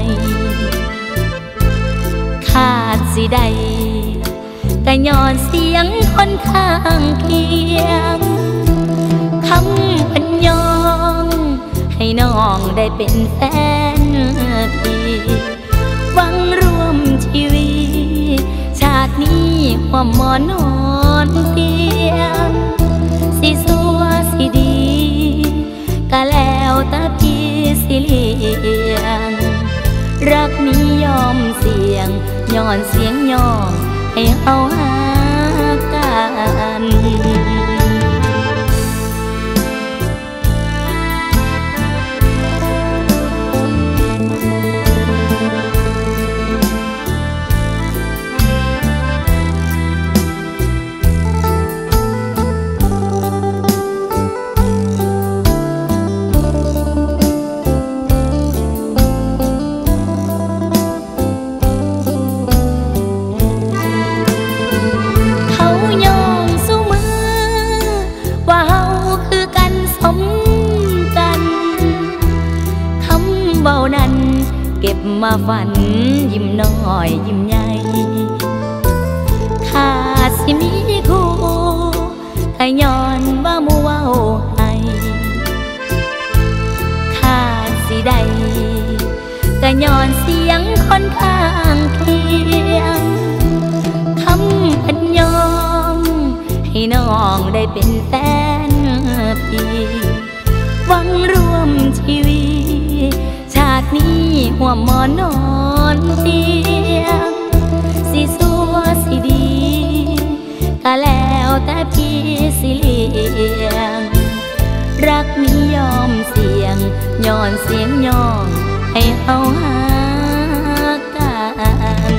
ขาดสิใดก็ย้อนเสียงคนข้างเคียงคำพันยองให้น้อองได้เป็นแฟนพี่หวังร่วมชีวิตชาตินี้ความหมอนนอนเตียงสิสัวสิดีก็แล้วแต่พี่สิเลียงรักนี้ยอมเสี่ยงย้อนเสียงย่องให้เอาหากันเก็บมาฝันยิ้มน้อยยิ้มใหญ่ขาดสิมีคู่ก็ย้อนว่ามู่เว้าให้ขาดสิได้ก็ย้อนเสียงคนข้างเคียงคำพันยอมให้น้องได้เป็นแฟนพี่หวังร่วมชีวิตชาตินี้หัวหมอนนอนเตียงสิสัวสิดีก็แล้วแต่พี่สิเลียงรักนี้ยอมเสี่ยงย้อนเสียงย่องให้เอาหากัน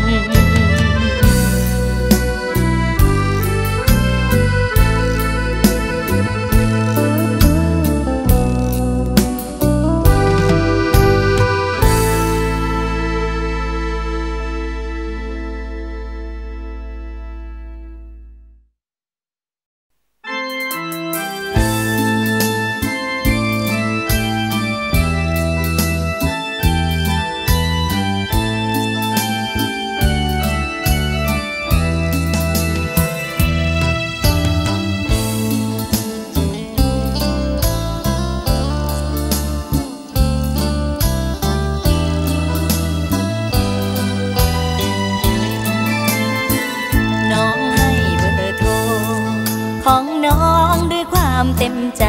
เต็มใจ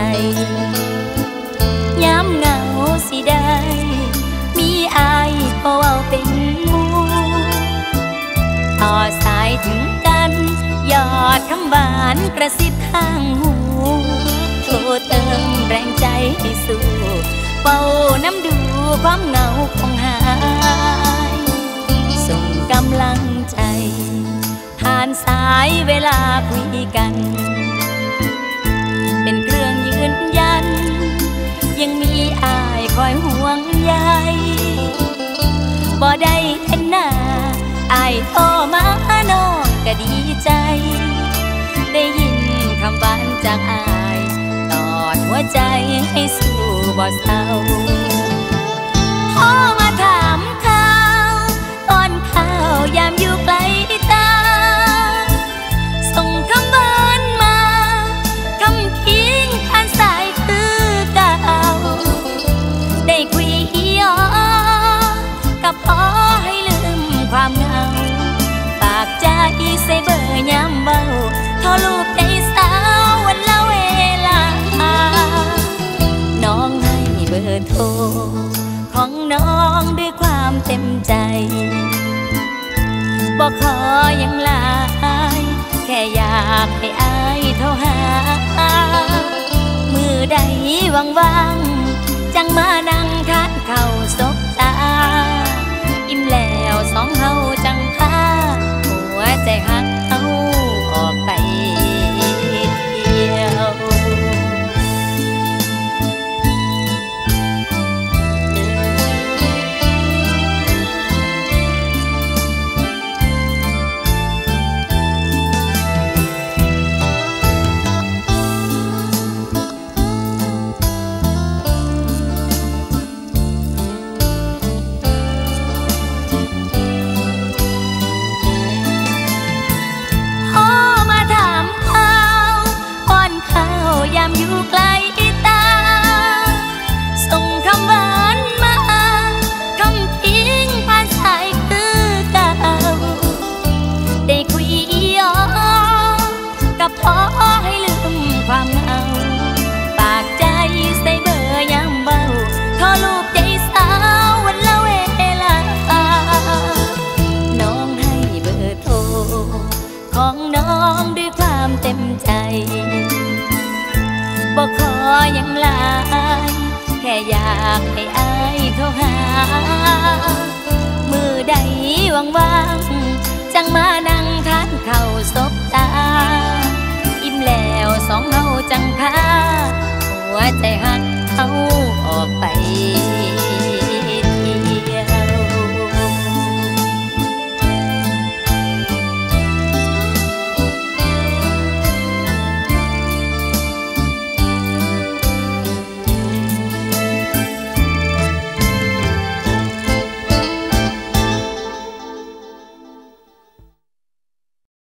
ย้ำเหงาสิได้มีอายพอเว้าเป็นหมู่ต่อสายถึงกันยอดคำหวานกระซิบข้างหูโทรเติมแรงใจให้สู้เฝ้าน้ำดูความเหงาคงหายส่งกำลังใจผ่านสายเวลาคุยกันเป็นเครื่องยืนยันยังมีอายคอยห่วงใยบ่ได้เห็นหน้าอายโทรมาน้องก็ดีใจได้ยินคำหวานจากอายตอดหัวใจให้สู้บ่เศร้าโทรมาถามข่าวตอนข่าวยามอยู่ไกลตาส่งคำหวานมาคำทิ้งผ่านสายคือเก่าได้คุยก็พอให้ลืมความเหงาฝากใจใส่เบอร์ย้ำเบาโทรลูกใจสาววันละเวลาน้องให้เบอร์โทรของน้องด้วยความเต็มใจบอกขอยังหลายแค่อยากให้อายโทรหามือใดว่างๆจังมานั่งทานข้าวซบตาอิ่มแล้วสองเฮาจังพาหัวใจหักเอาออกไปเที่ยวอยากให้อายโทรหามือใดว่างๆจังมานั่งทานข้าวสบตาอิ่มแล้วสองเฮาจังพาหัวใจ